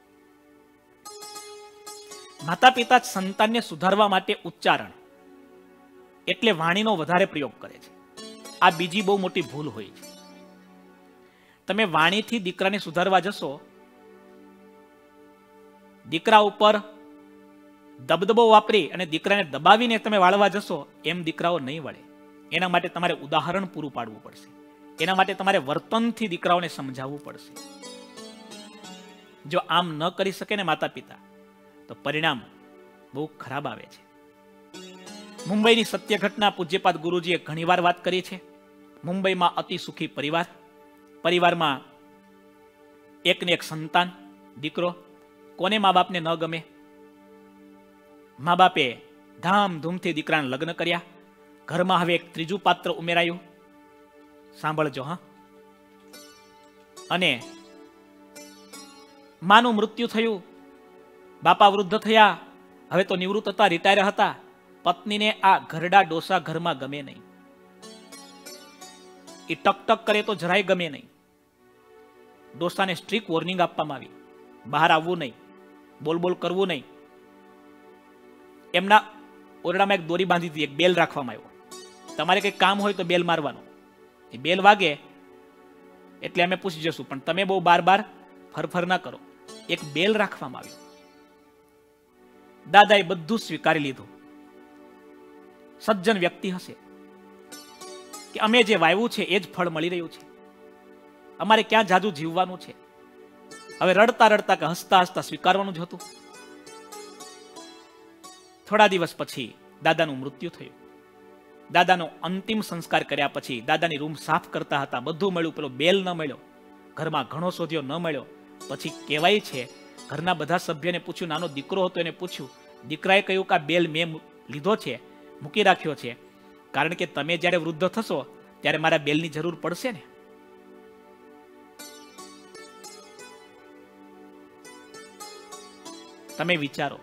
માતા પિતા સંતાનને સુધારવા માટે ઉચ્ચારણ એટલે વાણીનો વધારે પ્રયોગ કરે છે. આ બીજી બહુ મોટી ભૂલ હોય છે. તમે વાણીથી દીકરાને સુધારવા જશો, દીકરા ઉપર દબદબો વાપરી અને દીકરાને દબાવીને તમે વાળવા જશો, એમ દીકરાઓ નહીં વળે. એના માટે તમારે ઉદાહરણ પૂરું પાડવું પડશે. એના માટે તમારે વર્તનથી દીકરાઓને સમજાવવું પડશે. જો આમ ન કરી શકે ને માતા પિતા, તો પરિણામ બહુ ખરાબ આવે છે. મુંબઈની સત્ય ઘટના પૂજ્યપાદ ગુરુજીએ ઘણીવાર વાત કરી છે. મુંબઈમાં અતિ સુખી પરિવાર, પરિવારમાં એકને એક સંતાન, દીકરો. કોને મા બાપને ન ગમે? મા બાપે ધામધૂમથી દીકરાને લગ્ન કર્યા. ઘરમાં હવે એક ત્રીજું પાત્ર ઉમેરાયું. સાંભળજો હા. અને માનું મૃત્યુ થયું, બાપા વૃદ્ધ થયા, હવે તો નિવૃત્ત હતા, રિટાયર હતા. પત્નીને આ ઘરડા ડોસા ઘરમાં ગમે નહીં. એ ટક ટક કરે તો જરાય ગમે નહીં. ડોસાને સ્ટ્રિક્ટ વોર્નિંગ આપવામાં આવી, બહાર આવવું નહીં, બોલ બોલ કરવું નહીં. એમના ઓરડામાં એક દોરી બાંધી દીધી, એક બેલ રાખવામાં આવ્યો. તમારે કંઈક કામ હોય તો બેલ મારવાનું. એ બેલ વાગે એટલે અમે પૂછી જશું, પણ તમે બહુ બાર બાર ફરફર ના કરો. એક બેલ રાખવામાં આવ્યો. દાદાએ બધું સ્વીકારી લીધું. સજ્જન વ્યક્તિ હશે કે અમે જે વાવ્યું છે એ જ ફળ મળી રહ્યું છે, અમારે ક્યાં જાજુ જીવવાનું છે. હવે રડતા રડતા કે હસતા હસતા સ્વીકારવાનું જ હતું. થોડા દિવસ પછી દાદાનું મૃત્યુ થયું. દાદાનો અંતિમ સંસ્કાર કર્યા પછી દાદાની રૂમ સાફ કરતા હતા, બધું મળ્યું, પેલો બેલ ન મળ્યો. ઘરમાં ઘણો શોધ્યો, ન મળ્યો. પછી કહેવાય છે ઘરના બધા સભ્યને પૂછ્યું, નાનો દીકરો હતો એને પૂછ્યું, દીકરાએ કહ્યું કે આ બેલ મેં લીધો છે, મૂકી રાખ્યો છે, કારણ કે તમે જ્યારે વૃદ્ધ થશો ત્યારે મારા બેલની જરૂર પડશે ને. તમે વિચારો,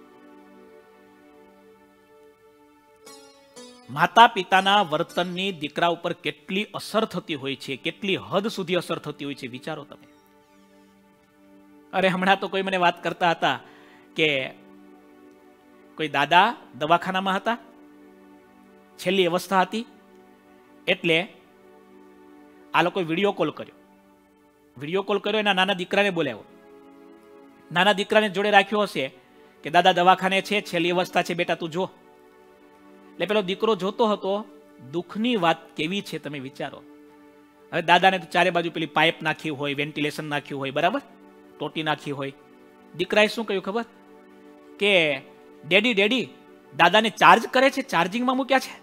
માતા પિતાના વર્તનની દીકરા ઉપર કેટલી અસર થતી હોય છે, કેટલી હદ સુધી અસર થતી હોય છે, વિચારો તમે. અરે હમણાં તો કોઈ મને વાત કરતા હતા કે કોઈ દાદા દવાખાનામાં હતા, છેલ્લી અવસ્થા હતી, એટલે આ લોકોએ વિડીયો કોલ કર્યો. વિડીયો કોલ કર્યો, એના નાના દીકરાને બોલાવ્યો. નાના દીકરાને જોડે રાખ્યો હશે કે દાદા દવાખાને છે, છેલ્લી અવસ્થા છે, બેટા તું જો. એટલે પેલો દીકરો જોતો હતો. દુઃખની વાત કેવી છે તમે વિચારો. હવે દાદાને તો ચારે બાજુ પેલી પાઇપ નાખી હોય, વેન્ટિલેશન નાખ્યું હોય, બરાબર, ટોટી નાખી હોય. દીકરાએ શું કહ્યું ખબર? કે ડેડી ડેડી દાદાને ચાર્જ કરે છે, ચાર્જિંગમાં મૂક્યા છે,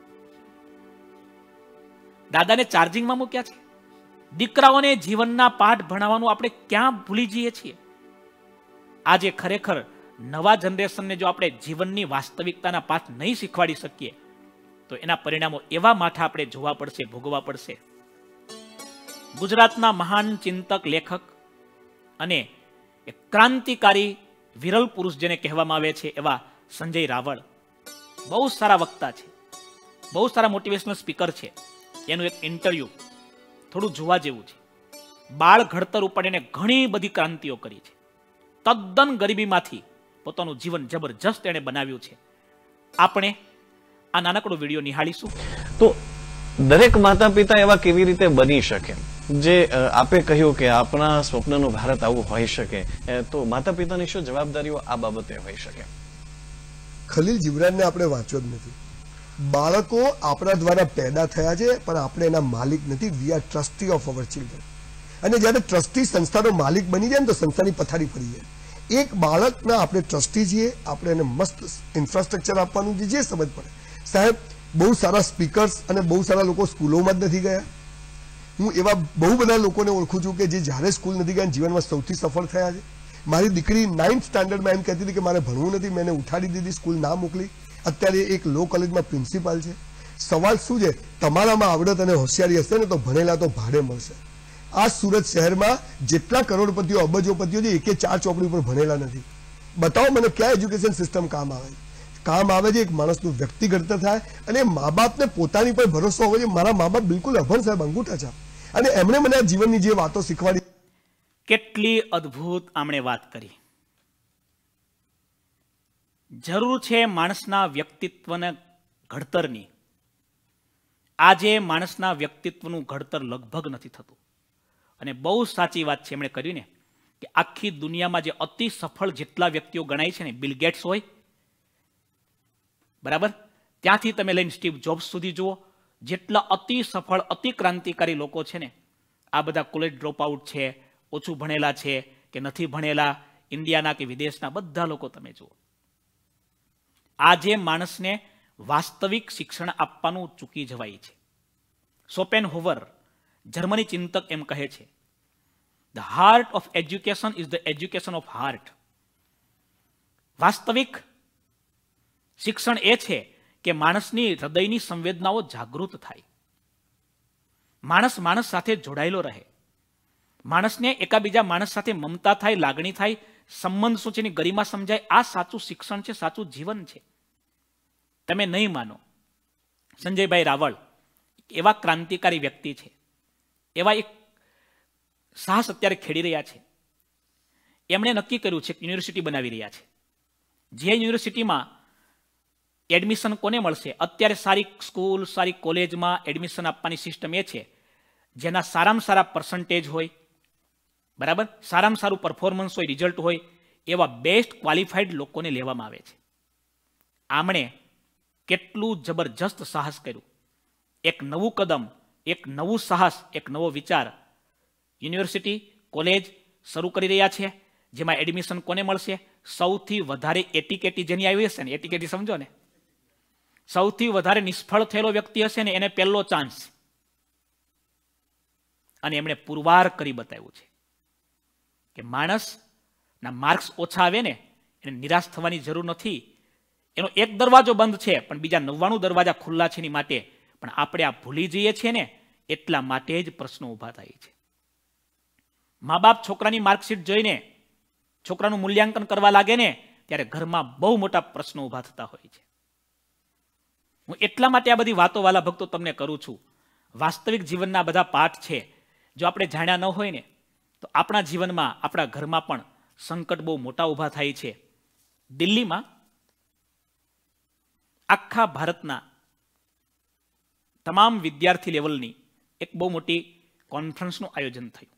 દાદાને ચાર્જિંગમાં મૂક્યા છે. દીકરાઓને જીવનના પાઠ ભણાવવાનું આપણે ક્યાં ભૂલી જઈએ છીએ. આજે ખરેખર નવા જનરેશનને જો આપણે જીવનની વાસ્તવિકતાના પાઠ નહીં શીખવાડી શકીએ તો એના પરિણામો એવા માઠા આપણે જોવા પડશે, ભોગવવા પડશે. ગુજરાતના મહાન ચિંતક, લેખક અને એક ક્રાંતિકારી વિરલ પુરુષ જેને કહેવામાં આવે છે એવા સંજય રાવળ બહુ સારા વક્તા છે, બહુ સારા મોટિવેશનલ સ્પીકર છે. એનું એક ઇન્ટરવ્યુ થોડું જોવા જેવું છે. બાળ ઘડતર ઉપર એને ઘણી બધી ક્રાંતિઓ કરી છે. તદ્દન ગરીબીમાંથી પોતાનું જીવન જબરજસ્ત એણે બનાવ્યું છે. આપણે આ નાનકડો વિડીયો નિહાળીશું. તો દરેક માતા પિતા એવા કેવી રીતે બની શકે? જે આપે કહ્યું કે આપણા સ્વપ્નનું ભારત આવું હોઈ શકે, તો માતા પિતાની શું જવાબદારીઓ આ બાબતે હોઈ શકે? ખલીલ જીવરાનને આપણે વાંચ્યો જ નથી. બાળકો આપણા દ્વારા પેદા થયા છે, પણ આપણે એના માલિક નથી. We are trustee of our children. અને જ્યારે ટ્રસ્ટી સંસ્થાનો માલિક બની જાય ને તો સંસ્થાની પથારી ફરી જાય. એક બાળકના આપણે ટ્રસ્ટી છીએ, આપણે એને મસ્ત ઇન્ફ્રાસ્ટ્રક્ચર આપવાનું છે, જે સમજ પડે. સાહેબ, બહુ સારા સ્પીકર્સ અને બહુ સારા લોકો સ્કૂલોમાં જ નથી ગયા. હું એવા બહુ બધા લોકોને ઓળખું છું કે જે જ્યારે સ્કૂલ નથી ગયા જીવનમાં સૌથી સફળ થયા છે. મારી દીકરી નાઇન્થ સ્ટાન્ડર્ડમાં એમ કહેતી હતી કે મારે ભણવું નથી, મેં એને ઉઠાડી દીધી, સ્કૂલ ના મોકલી. અત્યારે એક લો કોલેજમાં પ્રિન્સિપાલ છે. સવાલ શું છે? તમારામાં આવડત અને હોશિયારી હશે ને તો ભણેલા તો ભાડે મળશે. આ સુરત શહેરમાં જેટલા કરોડપતિઓ અબજોપતિઓ છે, એકે ચાર ચોપડી ઉપર ભણેલા નથી. બતાવો મને ક્યાં એજ્યુકેશન સિસ્ટમ કામ આવે છે? કામ આવે છે એક માણસનું વ્યક્તિ ઘડતર થાય અને મા બાપને પોતાની પર ભરોસો હોવો જોઈએ. મારા મા બાપ બિલકુલ અભણ સાહેબ, અંગૂઠા છાપ, અને એમણે મને આ જીવનની જે વાતો શીખવાડી. કેટલી અદ્ભુત આમણે વાત કરી. જરૂર છે માણસના વ્યક્તિત્વને ઘડતરની. આજે માણસના વ્યક્તિત્વનું ઘડતર લગભગ નથી થતું. અને બહુ સાચી વાત છે એમણે કર્યું ને કે આખી દુનિયામાં જે અતિ સફળ જેટલા વ્યક્તિઓ ગણાય છે ને, બિલ ગેટ્સ હોય, બરાબર, ત્યાંથી તમે લઈને સ્ટીવ જોબ્સ સુધી જુઓ, જેટલા અતિ સફળ અતિ ક્રાંતિકારી લોકો છે ને, આ બધા કોલેજ ડ્રોપ આઉટ છે, ઓછું ભણેલા છે કે નથી ભણેલા, ઇન્ડિયાના કે વિદેશના બધા લોકો તમે જુઓ. આજે માણસને વાસ્તવિક શિક્ષણ આપવાનું ચૂકી જવાય છે. શોપેનહોવર, જર્મની ચિંતક, એમ કહે છે, the heart of education is the education of heart. વાસ્તવિક શિક્ષણ એ છે કે માણસની હૃદયની સંવેદનાઓ જાગૃત થાય, માણસ માણસ સાથે જોડાયેલો રહે, માણસને એકાબીજા માણસ સાથે મમતા થાય, લાગણી થાય, સંબંધ શું છે એની ગરિમા સમજાય. આ સાચું શિક્ષણ છે, સાચું જીવન છે. તમે નહીં માનો, સંજયભાઈ રાવળ એવા ક્રાંતિકારી વ્યક્તિ છે, એવા એક સાહસ અત્યારે ખેડી રહ્યા છે. એમણે નક્કી કર્યું છે કે યુનિવર્સિટી બનાવી રહ્યા છે. જે યુનિવર્સિટીમાં એડમિશન કોને મળશે? અત્યારે સારી સ્કૂલ, સારી કોલેજમાં એડમિશન આપવાની સિસ્ટમ એ છે જેના સારામાં સારા પર્સન્ટેજ હોય, બરાબર, સારામાં સારું પરફોર્મન્સ હોય, રિઝલ્ટ હોય, એવા બેસ્ટ ક્વોલિફાઈડ લોકોને લેવામાં આવે છે. આમણે કેટલું જબરજસ્ત સાહસ કર્યું. એક નવું કદમ, એક નવું સાહસ, એક નવો વિચાર. યુનિવર્સિટી, કોલેજ શરૂ કરી રહ્યા છે, જેમાં એડમિશન કોને મળશે? સૌથી વધારે એટીકેટી જેની આવી હશે ને, એટીકેટી સમજો ને, સૌથી વધારે નિષ્ફળ થયેલો વ્યક્તિ હશે ને, એને પહેલો ચાન્સ. અને એમણે પુરવાર કરી બતાવ્યું છે કે માણસના માર્ક્સ ઓછા આવે ને એને નિરાશ થવાની જરૂર નથી. એનો એક દરવાજો બંધ છે પણ બીજા નવ્વાણું દરવાજા ખુલ્લા છે એની માટે. પણ આપણે આ ભૂલી જઈએ છીએ ને, એટલા માટે જ પ્રશ્નો ઊભા થાય છે. મા બાપ છોકરાની માર્કશીટ જોઈને છોકરાનું મૂલ્યાંકન કરવા લાગે ને, ત્યારે ઘરમાં બહુ મોટા પ્રશ્નો ઊભા થતા હોય છે. હું એટલા માટે આ બધી વાતો વાલા ભક્તો તમને કરું છું. વાસ્તવિક જીવનના બધા પાઠ છે, જો આપણે જાણ્યા ન હોય ને તો આપણા જીવનમાં, આપણા ઘરમાં પણ સંકટ બહુ મોટા ઊભા થાય છે. દિલ્હીમાં આખા ભારતના તમામ વિદ્યાર્થી લેવલની એક બહુ મોટી કોન્ફરન્સનું આયોજન થયું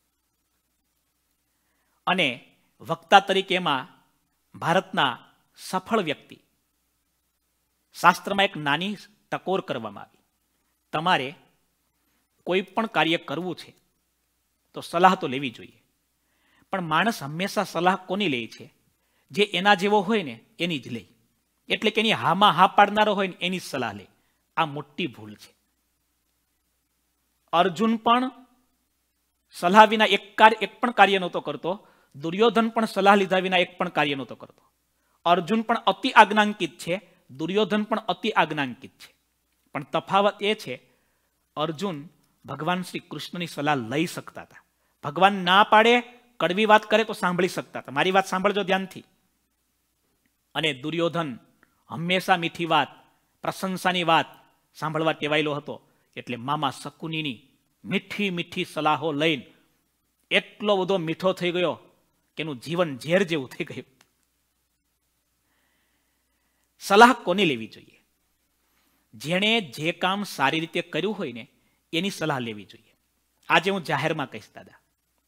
અને વક્તા તરીકે એમાં ભારતના સફળ વ્યક્તિ, શાસ્ત્રમાં એક નાની ટકોર કરવામાં આવી. તમારે કોઈ પણ કાર્ય કરવું છે તો સલાહ તો લેવી જોઈએ, પણ માણસ હંમેશા સલાહ કોની લે છે? જે એના જેવો હોય ને એની જ લે. એટલે કે એની હામાં હા પાડનારો હોય ને એની જ સલાહ લે. આ મોટી ભૂલ છે. અર્જુન પણ સલાહ વિના એક કાર્ય એક પણ કાર્ય નહોતો કરતો. દુર્યોધન પણ સલાહ લીધા વિના એક પણ કાર્ય નહોતો કરતો. અર્જુન પણ અતિ આજ્ઞાંકિત છે, દુર્યોધન પણ અતિ આજ્ઞાંકિત છે. પણ તફાવત એ છે, અર્જુન ભગવાન શ્રી કૃષ્ણની સલાહ લઈ શકતા હતા. ભગવાન ના પાડે, કડવી વાત કરે તો સાંભળી શકતા હતા. મારી વાત સાંભળજો ધ્યાનથી. અને દુર્યોધન હંમેશા મીઠી વાત, પ્રશંસાની વાત સાંભળવા ટેવાયેલો હતો. એટલે મામા શકુનીની મીઠી મીઠી સલાહો લઈને એટલો બધો મીઠો થઈ ગયો કે એનું જીવન ઝેર જેવું થઈ ગયું. સલાહ કોની લેવી જોઈએ? જેણે જે કામ સારી રીતે કર્યું હોય ને એની સલાહ લેવી જોઈએ. આજે હું જાહેરમાં કહીશ દાદા,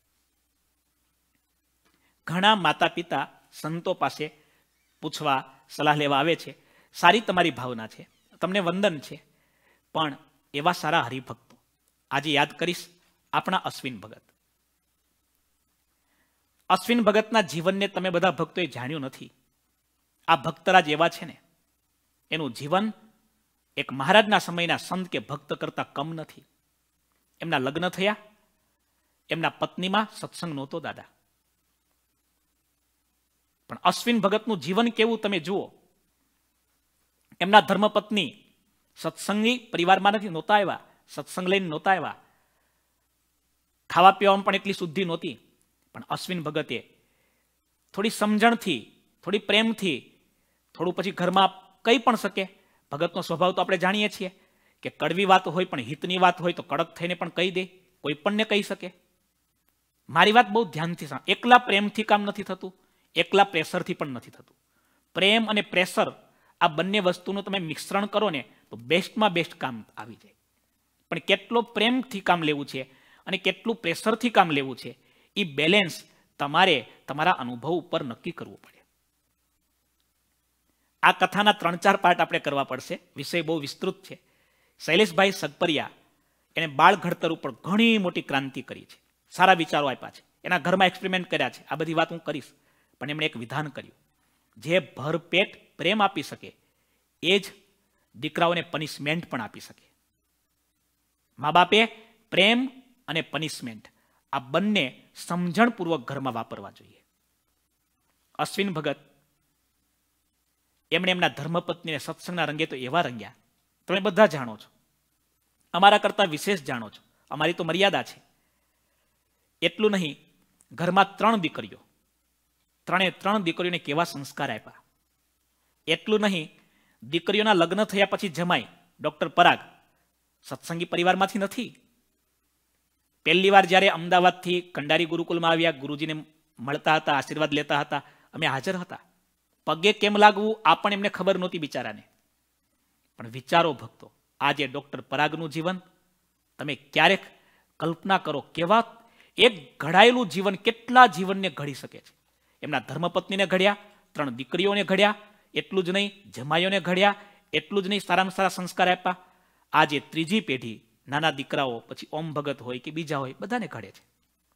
ઘણા માતા પિતા સંતો પાસે પૂછવા સલાહ લેવા આવે છે. સારી તમારી ભાવના છે, તમને વંદન છે, પણ એવા સારા હરિભક્તો આજે યાદ કરીશ આપણા અશ્વિન ભગત. અશ્વિન ભગતના જીવનને તમે બધા ભક્તોએ જાણ્યું નથી. આ ભક્તરાજ એવા છે ને, એનું જીવન એક મહારાજના સમયના સંત કે ભક્ત કરતા કમ નથી. એમના લગ્ન થયા, એમના પત્નીમાં સત્સંગ નહોતો દાદા, પણ અશ્વિન ભગતનું જીવન કેવું તમે જુઓ. એમના ધર્મપત્ની સત્સંગી પરિવારમાં નથી, નહોતા આવ્યા, સત્સંગ લઈને નહોતા આવ્યા, ખાવા પીવામાં પણ એટલી શુદ્ધિ નહોતી. પણ અશ્વિન ભગતે થોડી સમજણથી, થોડી પ્રેમથી, થોડું પછી ઘરમાં કહી પણ શકે. ભગતનો સ્વભાવ તો આપણે જાણીએ છીએ કે કડવી વાત હોય પણ હિતની વાત હોય તો કડક થઈને પણ કહી દે, કોઈ પણને કહી શકે. મારી વાત બહુ ધ્યાનથી સાંભળો. એકલા પ્રેમથી કામ નથી થતું, એકલા પ્રેશરથી પણ નથી થતું. પ્રેમ અને પ્રેશર આ બંને વસ્તુનું તમે મિશ્રણ કરો ને તો બેસ્ટમાં બેસ્ટ કામ આવી જાય. પણ કેટલો પ્રેમથી કામ લેવું છે અને કેટલું પ્રેશરથી કામ લેવું છે, એ બેલેન્સ તમારે તમારા અનુભવ ઉપર નક્કી કરવું પડે. આ કથાના ત્રણ ચાર પાર્ટ આપણે કરવા પડશે, વિષય બહુ વિસ્તૃત છે. શૈલેષભાઈ સગપરિયા એને બાળ ઘડતર ઉપર ઘણી મોટી ક્રાંતિ કરી છે, સારા વિચારો આપ્યા છે, એના ઘરમાં એક્સપેરિમેન્ટ કર્યા છે. આ બધી વાત હું કરીશ, પણ એમણે એક વિધાન કર્યું, જે ભરપેટ પ્રેમ આપી શકે એ જ દીકરાઓને પનિશમેન્ટ પણ આપી શકે. મા બાપે પ્રેમ અને પનિશમેન્ટ આ બંને સમજણપૂર્વક ઘરમાં વાપરવા જોઈએ. અશ્વિન ભગત એમણે એમના ધર્મપત્નીને સત્સંગના રંગે તો એવા રંગ્યા, તમે બધા જાણો છો, અમારા કરતાં વિશેષ જાણો છો. અમારી તો મર્યાદા છે. એટલું નહીં, ઘરમાં ત્રણ દીકરીઓ, ત્રણે ત્રણ દીકરીઓને કેવા સંસ્કાર આપ્યા. એટલું નહીં, દીકરીઓના લગ્ન થયા પછી જમાઈ ડોક્ટર પરાગ સત્સંગી પરિવારમાંથી નથી. પહેલી વાર જ્યારે અમદાવાદથી કંડારી ગુરુકુલમાં આવ્યા, ગુરુજીને મળતા હતા, આશીર્વાદ લેતા હતા, અમે હાજર હતા. પગે કેમ લાગવું આ પણ એમને ખબર નહોતી બિચારાને. પણ વિચારો ભક્તો, આજે ડોક્ટર પરાગનું જીવન તમે ક્યારેક કલ્પના કરો, કેવા એક ઘડાયેલું જીવન કેટલા જીવનને ઘડી શકે છે. એમના ધર્મપત્નીને ઘડ્યા, ત્રણ દીકરીઓને ઘડ્યા, એટલું જ નહીં જમાઈઓને ઘડ્યા, એટલું જ નહીં સારામાં સારા સંસ્કાર આપ્યા. આજે ત્રીજી પેઢી નાના દીકરાઓ, પછી ઓમ ભગત હોય કે બીજા હોય, બધાને ઘડે છે.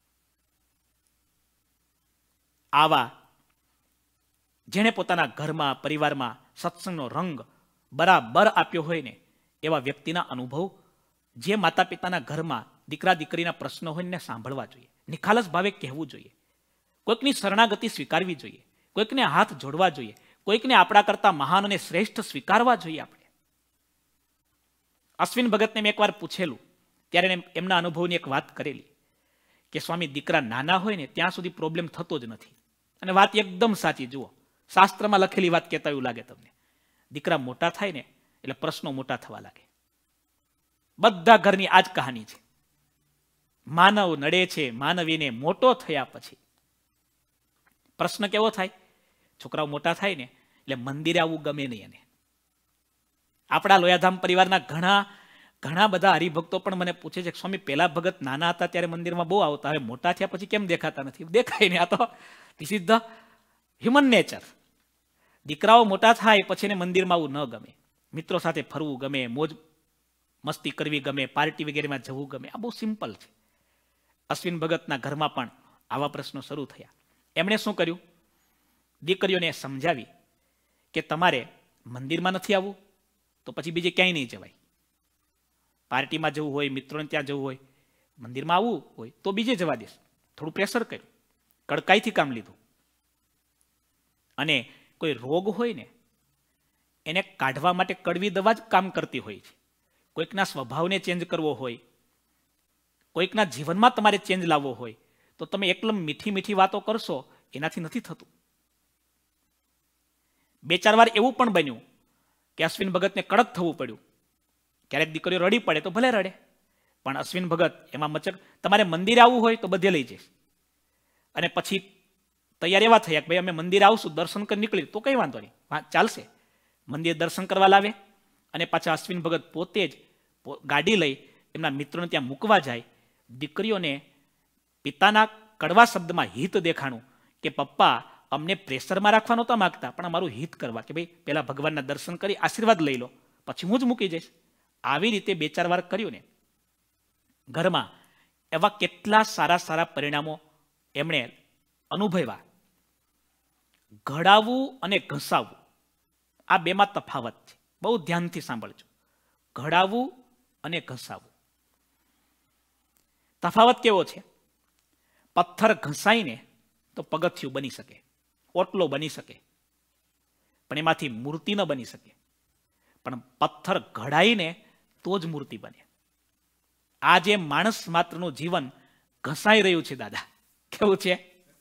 આવા જેણે પોતાના ઘરમાં પરિવારમાં સત્સંગનો રંગ બરાબર આપ્યો હોય ને, એવા વ્યક્તિના અનુભવ જે માતા પિતાના ઘરમાં દીકરા દીકરીના પ્રશ્નો હોય ને સાંભળવા જોઈએ, નિખાલસ ભાવે કહેવું જોઈએ, કોઈકની શરણાગતિ સ્વીકારવી જોઈએ, કોઈકને હાથ જોડવા જોઈએ, કોઈકને આપણા કરતા મહાન અને શ્રેષ્ઠ સ્વીકારવા જોઈએ. આપણે અશ્વિન ભગતને મેં એકવાર પૂછેલું, ત્યારે એમના અનુભવની એક વાત કરેલી કે સ્વામી, દીકરા નાના હોય ને ત્યાં સુધી પ્રોબ્લેમ થતો જ નથી. અને વાત એકદમ સાચી. જુઓ, શાસ્ત્રમાં લખેલી વાત કહેતા એવું લાગે તમને, દીકરા મોટા થાય ને એટલે પ્રશ્નો મોટા થવા લાગે. બધા ઘરની આ જ કહાની છે. માનવ નડે છે માનવીને મોટો થયા પછી. પ્રશ્ન કેવો થાય? છોકરાઓ મોટા થાય ને એટલે મંદિરે આવવું ગમે નહીં. એને આપણા લોયાધામ પરિવારના ઘણા ઘણા બધા હરિભક્તો પણ મને પૂછે છે, સ્વામી પહેલા ભગત નાના હતા ત્યારે મંદિરમાં બહુ આવતા, હવે મોટા થયા પછી કેમ દેખાતા નથી? દેખાય ને, આ તો this is the human nature. દીકરાઓ મોટા થાય પછી એને મંદિરમાં આવવું ન ગમે, મિત્રો સાથે ફરવું ગમે, મોજ મસ્તી કરવી ગમે, પાર્ટી વગેરેમાં જવું ગમે. આ બહુ સિમ્પલ છે. અશ્વિન ભગતના ઘરમાં પણ આવા પ્રશ્નો શરૂ થયા. એમણે શું કર્યું? દીકરીઓને સમજાવી કે તમારે મંદિરમાં નથી આવવું તો પછી બીજે ક્યાંય નહીં જવાય. પાર્ટીમાં જવું હોય, મિત્રોને ત્યાં જવું હોય, મંદિરમાં આવવું હોય તો બીજે જવા દેશ. થોડું પ્રેશર કર્યું, કડકાઈથી કામ લીધું. અને કોઈ રોગ હોય ને એને કાઢવા માટે કડવી દવા જ કામ કરતી હોય છે. કોઈકના સ્વભાવને ચેન્જ કરવો હોય, કોઈકના જીવનમાં તમારે ચેન્જ લાવવો હોય તો તમે એકદમ મીઠી મીઠી વાતો કરશો એનાથી નથી થતું. બે ચાર વાર એવું પણ બન્યું કે અશ્વિન ભગતને કડક થવું પડ્યું. ક્યારેક દીકરીઓ રડી પડે તો ભલે રડે, પણ અશ્વિન ભગત એમાં મચક તમારે મંદિર આવવું હોય તો બધે લઈ જઈશ. અને પછી તૈયાર એવા થયા કે ભાઈ અમે મંદિર આવશું, દર્શન કરી નીકળી તો કંઈ વાંધો નહીં, ચાલશે. મંદિર દર્શન કરવા લાવે અને પાછા અશ્વિન ભગત પોતે જ ગાડી લઈ એમના મિત્રોને ત્યાં મૂકવા જાય. દીકરીઓને પિતાના કડવા શબ્દમાં હિત દેખાણું કે પપ્પા અમને પ્રેશરમાં રાખવા નહોતા માગતા, પણ અમારું હિત કરવા કે ભાઈ પહેલા ભગવાનના દર્શન કરી આશીર્વાદ લઈ લો, પછી હું જ મૂકી જઈશ. આવી રીતે બે ચાર વાર કર્યું ને ઘરમાં એવા કેટલા સારા સારા પરિણામો એમણે અનુભવ્યા. ઘડાવવું અને ઘસાવવું આ બેમાં તફાવત છે, બહુ ધ્યાનથી સાંભળજો. ઘડાવવું અને ઘસાવવું તફાવત કેવો છે? પથ્થર ઘસાઈને તો પગથિયું બની શકે, ઓટલો બની શકે, પણ એમાંથી મૂર્તિ ન બની શકે. પણ પથ્થર ઘડાઈને તો જ મૂર્તિ બને. આ જે માણસ માત્રનું જીવન ઘસાઈ રહ્યું છે દાદા, કેવું છે?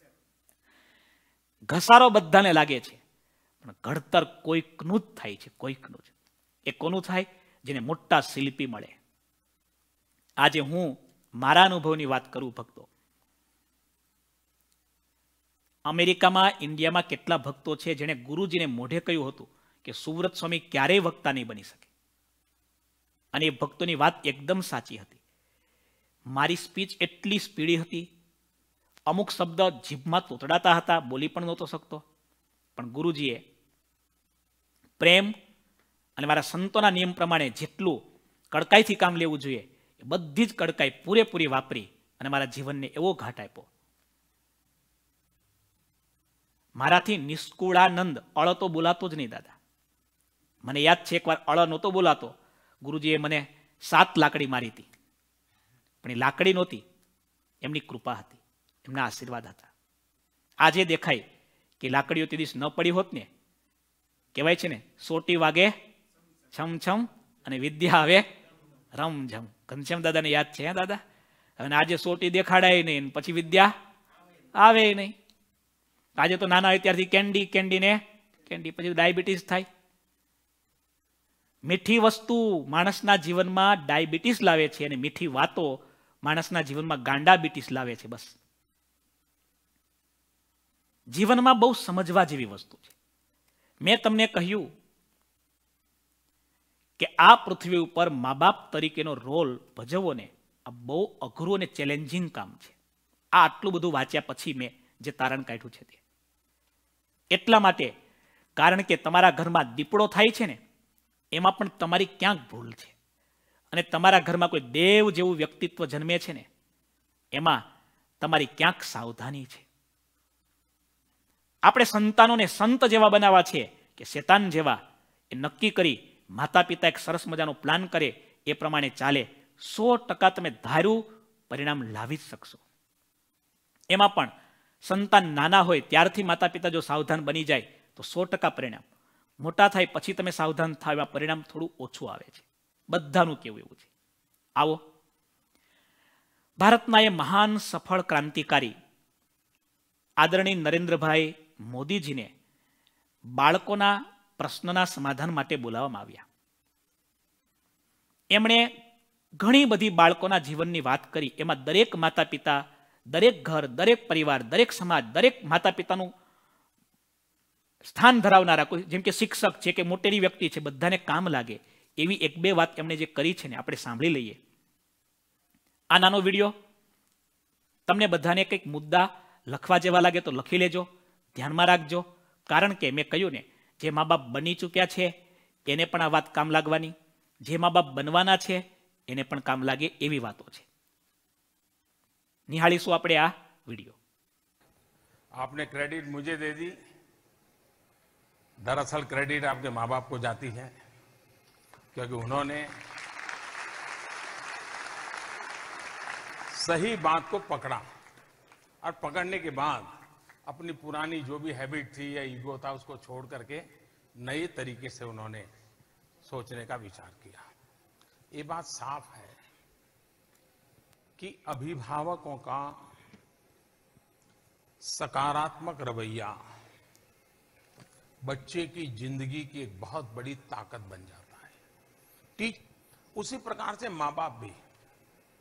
ઘસારો બધાને લાગે છે, પણ ઘડતર કોઈકનું જ થાય છે, કોઈકનું જ. એ કોનું થાય? જેને મોટા શિલ્પી મળે. આજે હું મારા અનુભવની વાત કરું ભક્તો, અમેરિકામાં, ઇન્ડિયામાં કેટલા ભક્તો છે જેણે ગુરુજીને મોઢે કહ્યું હતું કે સુવ્રત સ્વામી ક્યારેય વક્તા નહીં બની શકે. અને એ ભક્તોની વાત એકદમ સાચી હતી. મારી સ્પીચ એટલી સ્પીડી હતી, અમુક શબ્દ જીભમાં તોતડાતા હતા, બોલી પણ નહોતો શકતો. પણ ગુરુજીએ પ્રેમ અને મારા સંતોના નિયમ પ્રમાણે જેટલું કડકાઈથી કામ લેવું જોઈએ એ બધી જ કડકાઈ પૂરેપૂરી વાપરી અને મારા જીવનને એવો ઘાટ આપ્યો. મારાથી નિષ્કુળાનંદ અળ તો બોલાતો જ નહીં દાદા. મને યાદ છે એકવાર અળ નહોતો બોલાતો, ગુરુજીએ મને સાત લાકડી મારી હતી, પણ એ લાકડી નહોતી, એમની કૃપા હતી, એમના આશીર્વાદ હતા. આજે દેખાય કે લાકડીઓ તે દિવસ ન પડી હોત ને, કહેવાય છે ને સોટી વાગે છમછમ અને વિદ્યા આવે રમઝમ. ઘનશ્યામ દાદાને યાદ છે હે દાદા? અને આજે સોટી દેખાડાય નહીં, પછી વિદ્યા આવે નહીં. આજે તો નાના હોય ત્યારથી કેન્ડી કેન્ડી ને કેન્ડી, પછી ડાયાબિટીસ થાય. મીઠી વસ્તુ માણસના જીવનમાં ડાયાબિટીસ લાવે છે અને મીઠી વાતો માણસના જીવનમાં ગાંડાબિટીસ લાવે છે. બસ જીવનમાં બહુ સમજવા જેવી વસ્તુ છે. મેં તમને કહ્યું કે આ પૃથ્વી ઉપર મા બાપ તરીકેનો રોલ ભજવવો ને આ બહુ અઘરું અને ચેલેન્જિંગ કામ છે. આ આટલું બધું વાંચ્યા પછી મેં જે તારણ કાઢ્યું છે તે એટલા માટે, કારણ કે તમારા ઘરમાં દીપડો થાય છે ને એમાં પણ તમારી ક્યાંક ભૂલ છે. અને તમારા ઘરમાં કોઈ દેવ જેવું વ્યક્તિત્વ જન્મે છે ને એમાં તમારી ક્યાંક સાવધાની છે. આપણે સંતાનોને સંત જેવા બનાવવા છે કે શેતાન જેવા, એ નક્કી કરી માતા પિતા એક સરસ મજાનો પ્લાન કરે એ પ્રમાણે ચાલે, સો ટકા તમે ધાર્યું પરિણામ લાવી જ શકશો. એમાં પણ સંતાન નાના હોય ત્યારથી માતા પિતા જો સાવધાન બની જાય તો સો ટકા પરિણામ. મોટા થાય પછી તમે સાવધાન થાવ એમાં પરિણામ થોડું ઓછું આવે છે. બધાનું કેવું એવું છે. આવો ભારતના એ મહાન સફળ ક્રાંતિકારી આદરણીય નરેન્દ્રભાઈ મોદીજીને બાળકોના પ્રશ્નના સમાધાન માટે બોલાવવામાં આવ્યા. એમણે ઘણી બધી બાળકોના જીવનની વાત કરી. એમાં દરેક માતા પિતા, દરેક ઘર, દરેક પરિવાર, દરેક સમાજ, દરેક માતા પિતાનું સ્થાન ધરાવનારા, કોઈ જેમ કે શિક્ષક છે કે મોટેરી વ્યક્તિ છે, બધાને કામ લાગે એવી એક બે વાત એમણે જે કરી છે ને આપણે સાંભળી લઈએ. આ નાનો વિડીયો તમને બધાને કંઈક મુદ્દા લખવા જેવા લાગે તો લખી લેજો, ધ્યાનમાં રાખજો. કારણ કે મેં કહ્યું ને, જે મા બાપ બની ચૂક્યા છે એને પણ આ વાત કામ લાગવાની, જે મા બાપ બનવાના છે એને પણ કામ લાગે એવી વાતો છે. નિહાળીશું આપણે આ वीडियो। आपने क्रेडिट मुझे दे दी, दरअसल क्रेडिट आपके माँ बाप को जाती है, क्योंकि उन्होंने सही बात को पकड़ा और पकड़ने के बाद अपनी पुरानी जो भी हैबिट थी या ईगो था उसको छोड़ करके नए तरीके से उन्होंने सोचने का विचार किया। ये बात साफ है कि अभिभावकों का सकारात्मक रवैया बच्चे की जिंदगी की एक बहुत बड़ी ताकत बन जाता है। ठीक उसी प्रकार से माँ बाप भी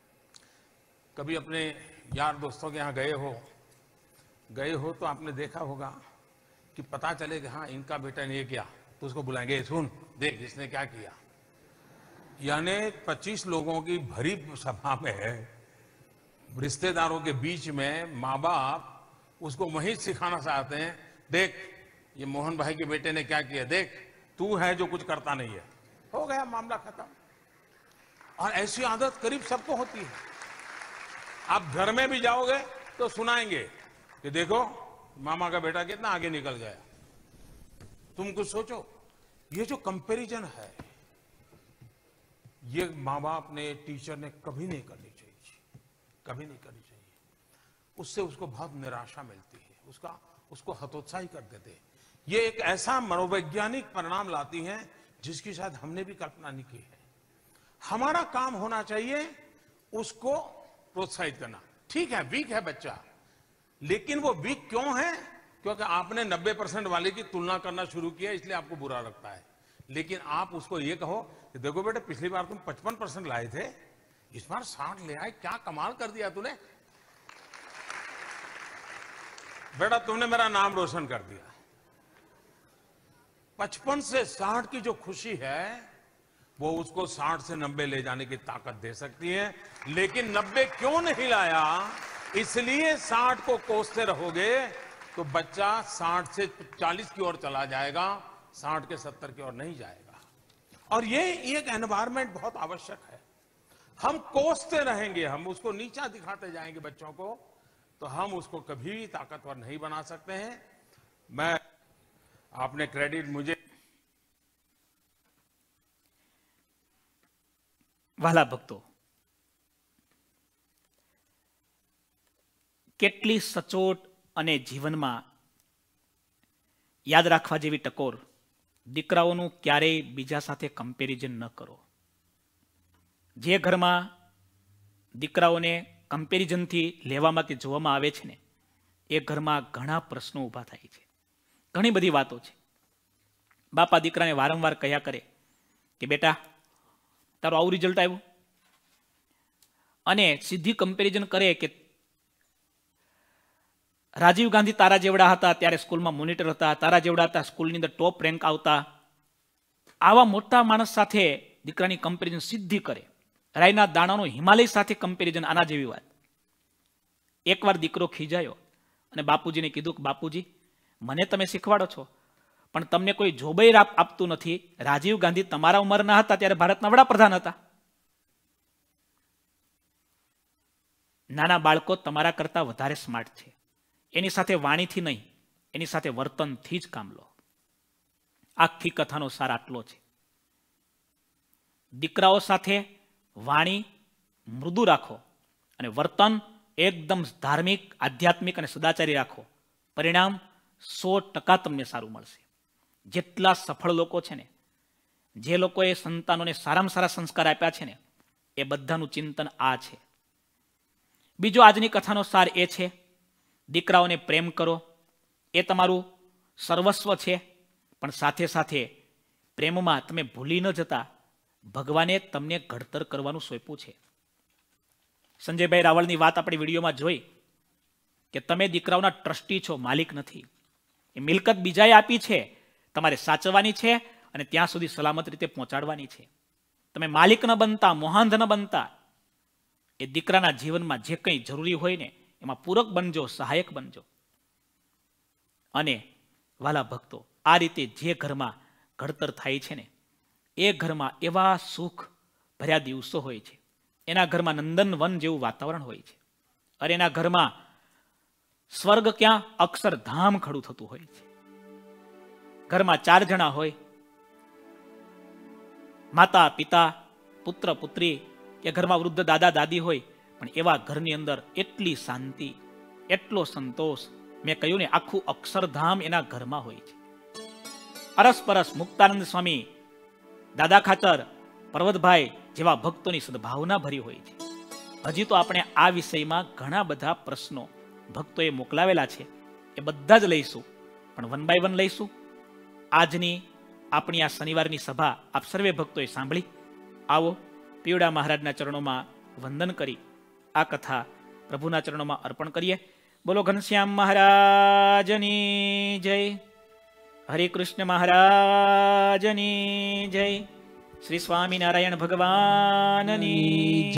कभी अपने यार दोस्तों के यहाँ गए हो गए हो तो आपने देखा होगा कि पता चले कि हाँ इनका बेटा ने ये किया तो उसको बुलाएंगे, सुन देख इसने क्या किया। यानी पच्चीस लोगों की भरी सभा में रिश्तेदारों के बीच में माँ बाप उसको वहीं सिखाना चाहते हैं, देख ये मोहन भाई के बेटे ने क्या किया, देख तू है जो कुछ करता नहीं है। हो गया मामला खत्म। और ऐसी आदत करीब सबको होती है। आप घर में भी जाओगे तो सुनाएंगे कि देखो मामा का बेटा कितना आगे निकल गया। तुम कुछ सोचो, ये जो कंपैरिजन है ये माँ बाप ने, टीचर ने कभी नहीं करनी चाहिए, कभी नहीं करनी चाहिए। उससे उसको बहुत निराशा मिलती है, उसका उसको हतोत्साही कर देते हैं। ये एक ऐसा मनोवैज्ञानिक परिणाम लाती हैं जिसकी शायद हमने भी कल्पना नहीं की है। हमारा काम होना चाहिए उसको प्रोत्साहित करना। ठीक है वीक है बच्चा, लेकिन वो वीक क्यों है? क्योंकि आपने नब्बे परसेंट वाले की तुलना करना शुरू किया इसलिए आपको बुरा लगता है। लेकिन आप उसको ये कहो कि देखो बेटे पिछली बार तुम पचपन परसेंट लाए थे, इस बार साठ ले आए, क्या कमाल कर दिया तूने बेटा, तुमने मेरा नाम रोशन कर दिया। पचपन से साठ की जो खुशी है वो उसको साठ से नब्बे ले जाने की ताकत दे सकती है। लेकिन नब्बे क्यों नहीं लाया, इसलिए साठ को कोसते रहोगे तो बच्चा साठ से चालीस की ओर चला जाएगा, साठ के सत्तर की ओर नहीं जाएगा। और ये एक एनवायरनमेंट बहुत आवश्यक है। हम कोसते रहेंगे, हम उसको नीचा दिखाते जाएंगे बच्चों को, तो हम उसको कभी भी ताकतवर नहीं बना सकते हैं। मैं आपने क्रेडिट मुझे વાલા ભક્તો, કેટલી સચોટ અને જીવનમાં યાદ રાખવા જેવી ટકોર, દીકરાઓનું ક્યારેય બીજા સાથે કમ્પેરિઝન ન કરો. જે ઘરમાં દીકરાઓને કમ્પેરિઝનથી લેવામાં કે જોવામાં આવે છે ને એ ઘરમાં ઘણા પ્રશ્નો ઊભા થાય છે. ઘણી બધી વાતો છે. બાપા દીકરાને વારંવાર કહ્યા કરે કે બેટા તારું આવું રિઝલ્ટ આવ્યું, અને સીધી કમ્પેરિઝન કરે કે રાજીવ ગાંધી તારા જેવડા હતા ત્યારે સ્કૂલમાં મોનિટર હતા, તારા જેવડા હતા સ્કૂલની અંદર ટોપ રેન્ક આવતા. આવા મોટા માણસ સાથે દીકરાની કમ્પેરિઝન સીધી કરે. રાયના દાણાનો હિમાલય સાથે કમ્પેરિઝન, આના જેવી વાત. એકવાર દીકરો ખીજાયો અને બાપુજીને કીધું કે બાપુજી મને તમે શીખવાડો છો પણ તમને કોઈ જોબઈ આપતું નથી. રાજીવ ગાંધી તમારા ઉંમરના હતા ત્યારે ભારતના વડાપ્રધાન હતા. નાના બાળકો તમારા કરતા વધારે સ્માર્ટ છે. એની સાથે વાણીથી નહીં, એની સાથે વર્તનથી જ કામ લો. આખી કથાનો સાર આટલો છે. દીકરાઓ સાથે વાણી મૃદુ રાખો અને વર્તન એકદમ ધાર્મિક, આધ્યાત્મિક અને સદાચારી રાખો. પરિણામ સો ટકા તમને સારું મળશે. જેટલા સફળ લોકો છે ને, જે લોકોએ સંતાનોને સારામાં સારા સંસ્કાર આપ્યા છે ને, એ બધાનું ચિંતન આ છે. બીજો આજની કથાનો સાર એ છે, દીકરાઓને પ્રેમ કરો, એ તમારું સર્વસ્વ છે. પણ સાથે સાથે પ્રેમમાં તમે ભૂલી ન જતા ભગવાને તમને ઘડતર કરવાનું સોંપ્યું છે. સંજયભાઈ રાવળની વાત આપણે વિડીયોમાં જોઈ કે તમે દીકરાઓના ટ્રસ્ટી છો, માલિક નથી. એ મિલકત બીજાએ આપી છે, તમારે સાચવવાની છે અને ત્યાં સુધી સલામત રીતે પહોંચાડવાની છે. તમે માલિક ન બનતા, મોહાંધ ન બનતા. એ દીકરાના જીવનમાં જે કંઈ જરૂરી હોય ને એમાં પૂરક બનજો, સહાયક બનજો. અને વાલા ભક્તો, આ રીતે જે ઘરમાં ઘડતર થાય છે ને એ ઘરમાં એવા સુખ ભર્યા દિવસો હોય છે. એના ઘરમાં નંદનવન જેવું વાતાવરણ હોય છે. અરે એના ઘરમાં સ્વર્ગ ક્યાં, અક્ષરધામ ખડું થતું હોય છે. ઘરમાં ચાર જણા હોય, માતા પિતા, પુત્ર પુત્રી, કે ઘરમાં વૃદ્ધ દાદા દાદી હોય, પણ એવા ઘરની અંદર એટલી શાંતિ, એટલો સંતોષ, મેં કહ્યું ને આખું અક્ષરધામ એના ઘરમાં હોય છે. અરસપરસ મુક્તાનંદ સ્વામી, દાદા ખાચર, પર્વતભાઈ જેવા ભક્તોની સદભાવના ભરી હોય છે. હજી તો આપણે આ વિષયમાં ઘણા બધા પ્રશ્નો ભક્તોએ મોકલાવેલા છે, એ બધા જ લઈશું, પણ વન બાય વન લઈશું. આજની આપણી આ શનિવારની સભા આપ સર્વે ભક્તોએ સાંભળી. આવો પીવડા મહારાજના ચરણોમાં વંદન કરી આ કથા પ્રભુના ચરણોમાં અર્પણ કરીએ. બોલો ઘનશ્યામ મહારાજની જય, હરે કૃષ્ણ મહારાજની જય, શ્રી સ્વામિનારાયણ ભગવાનની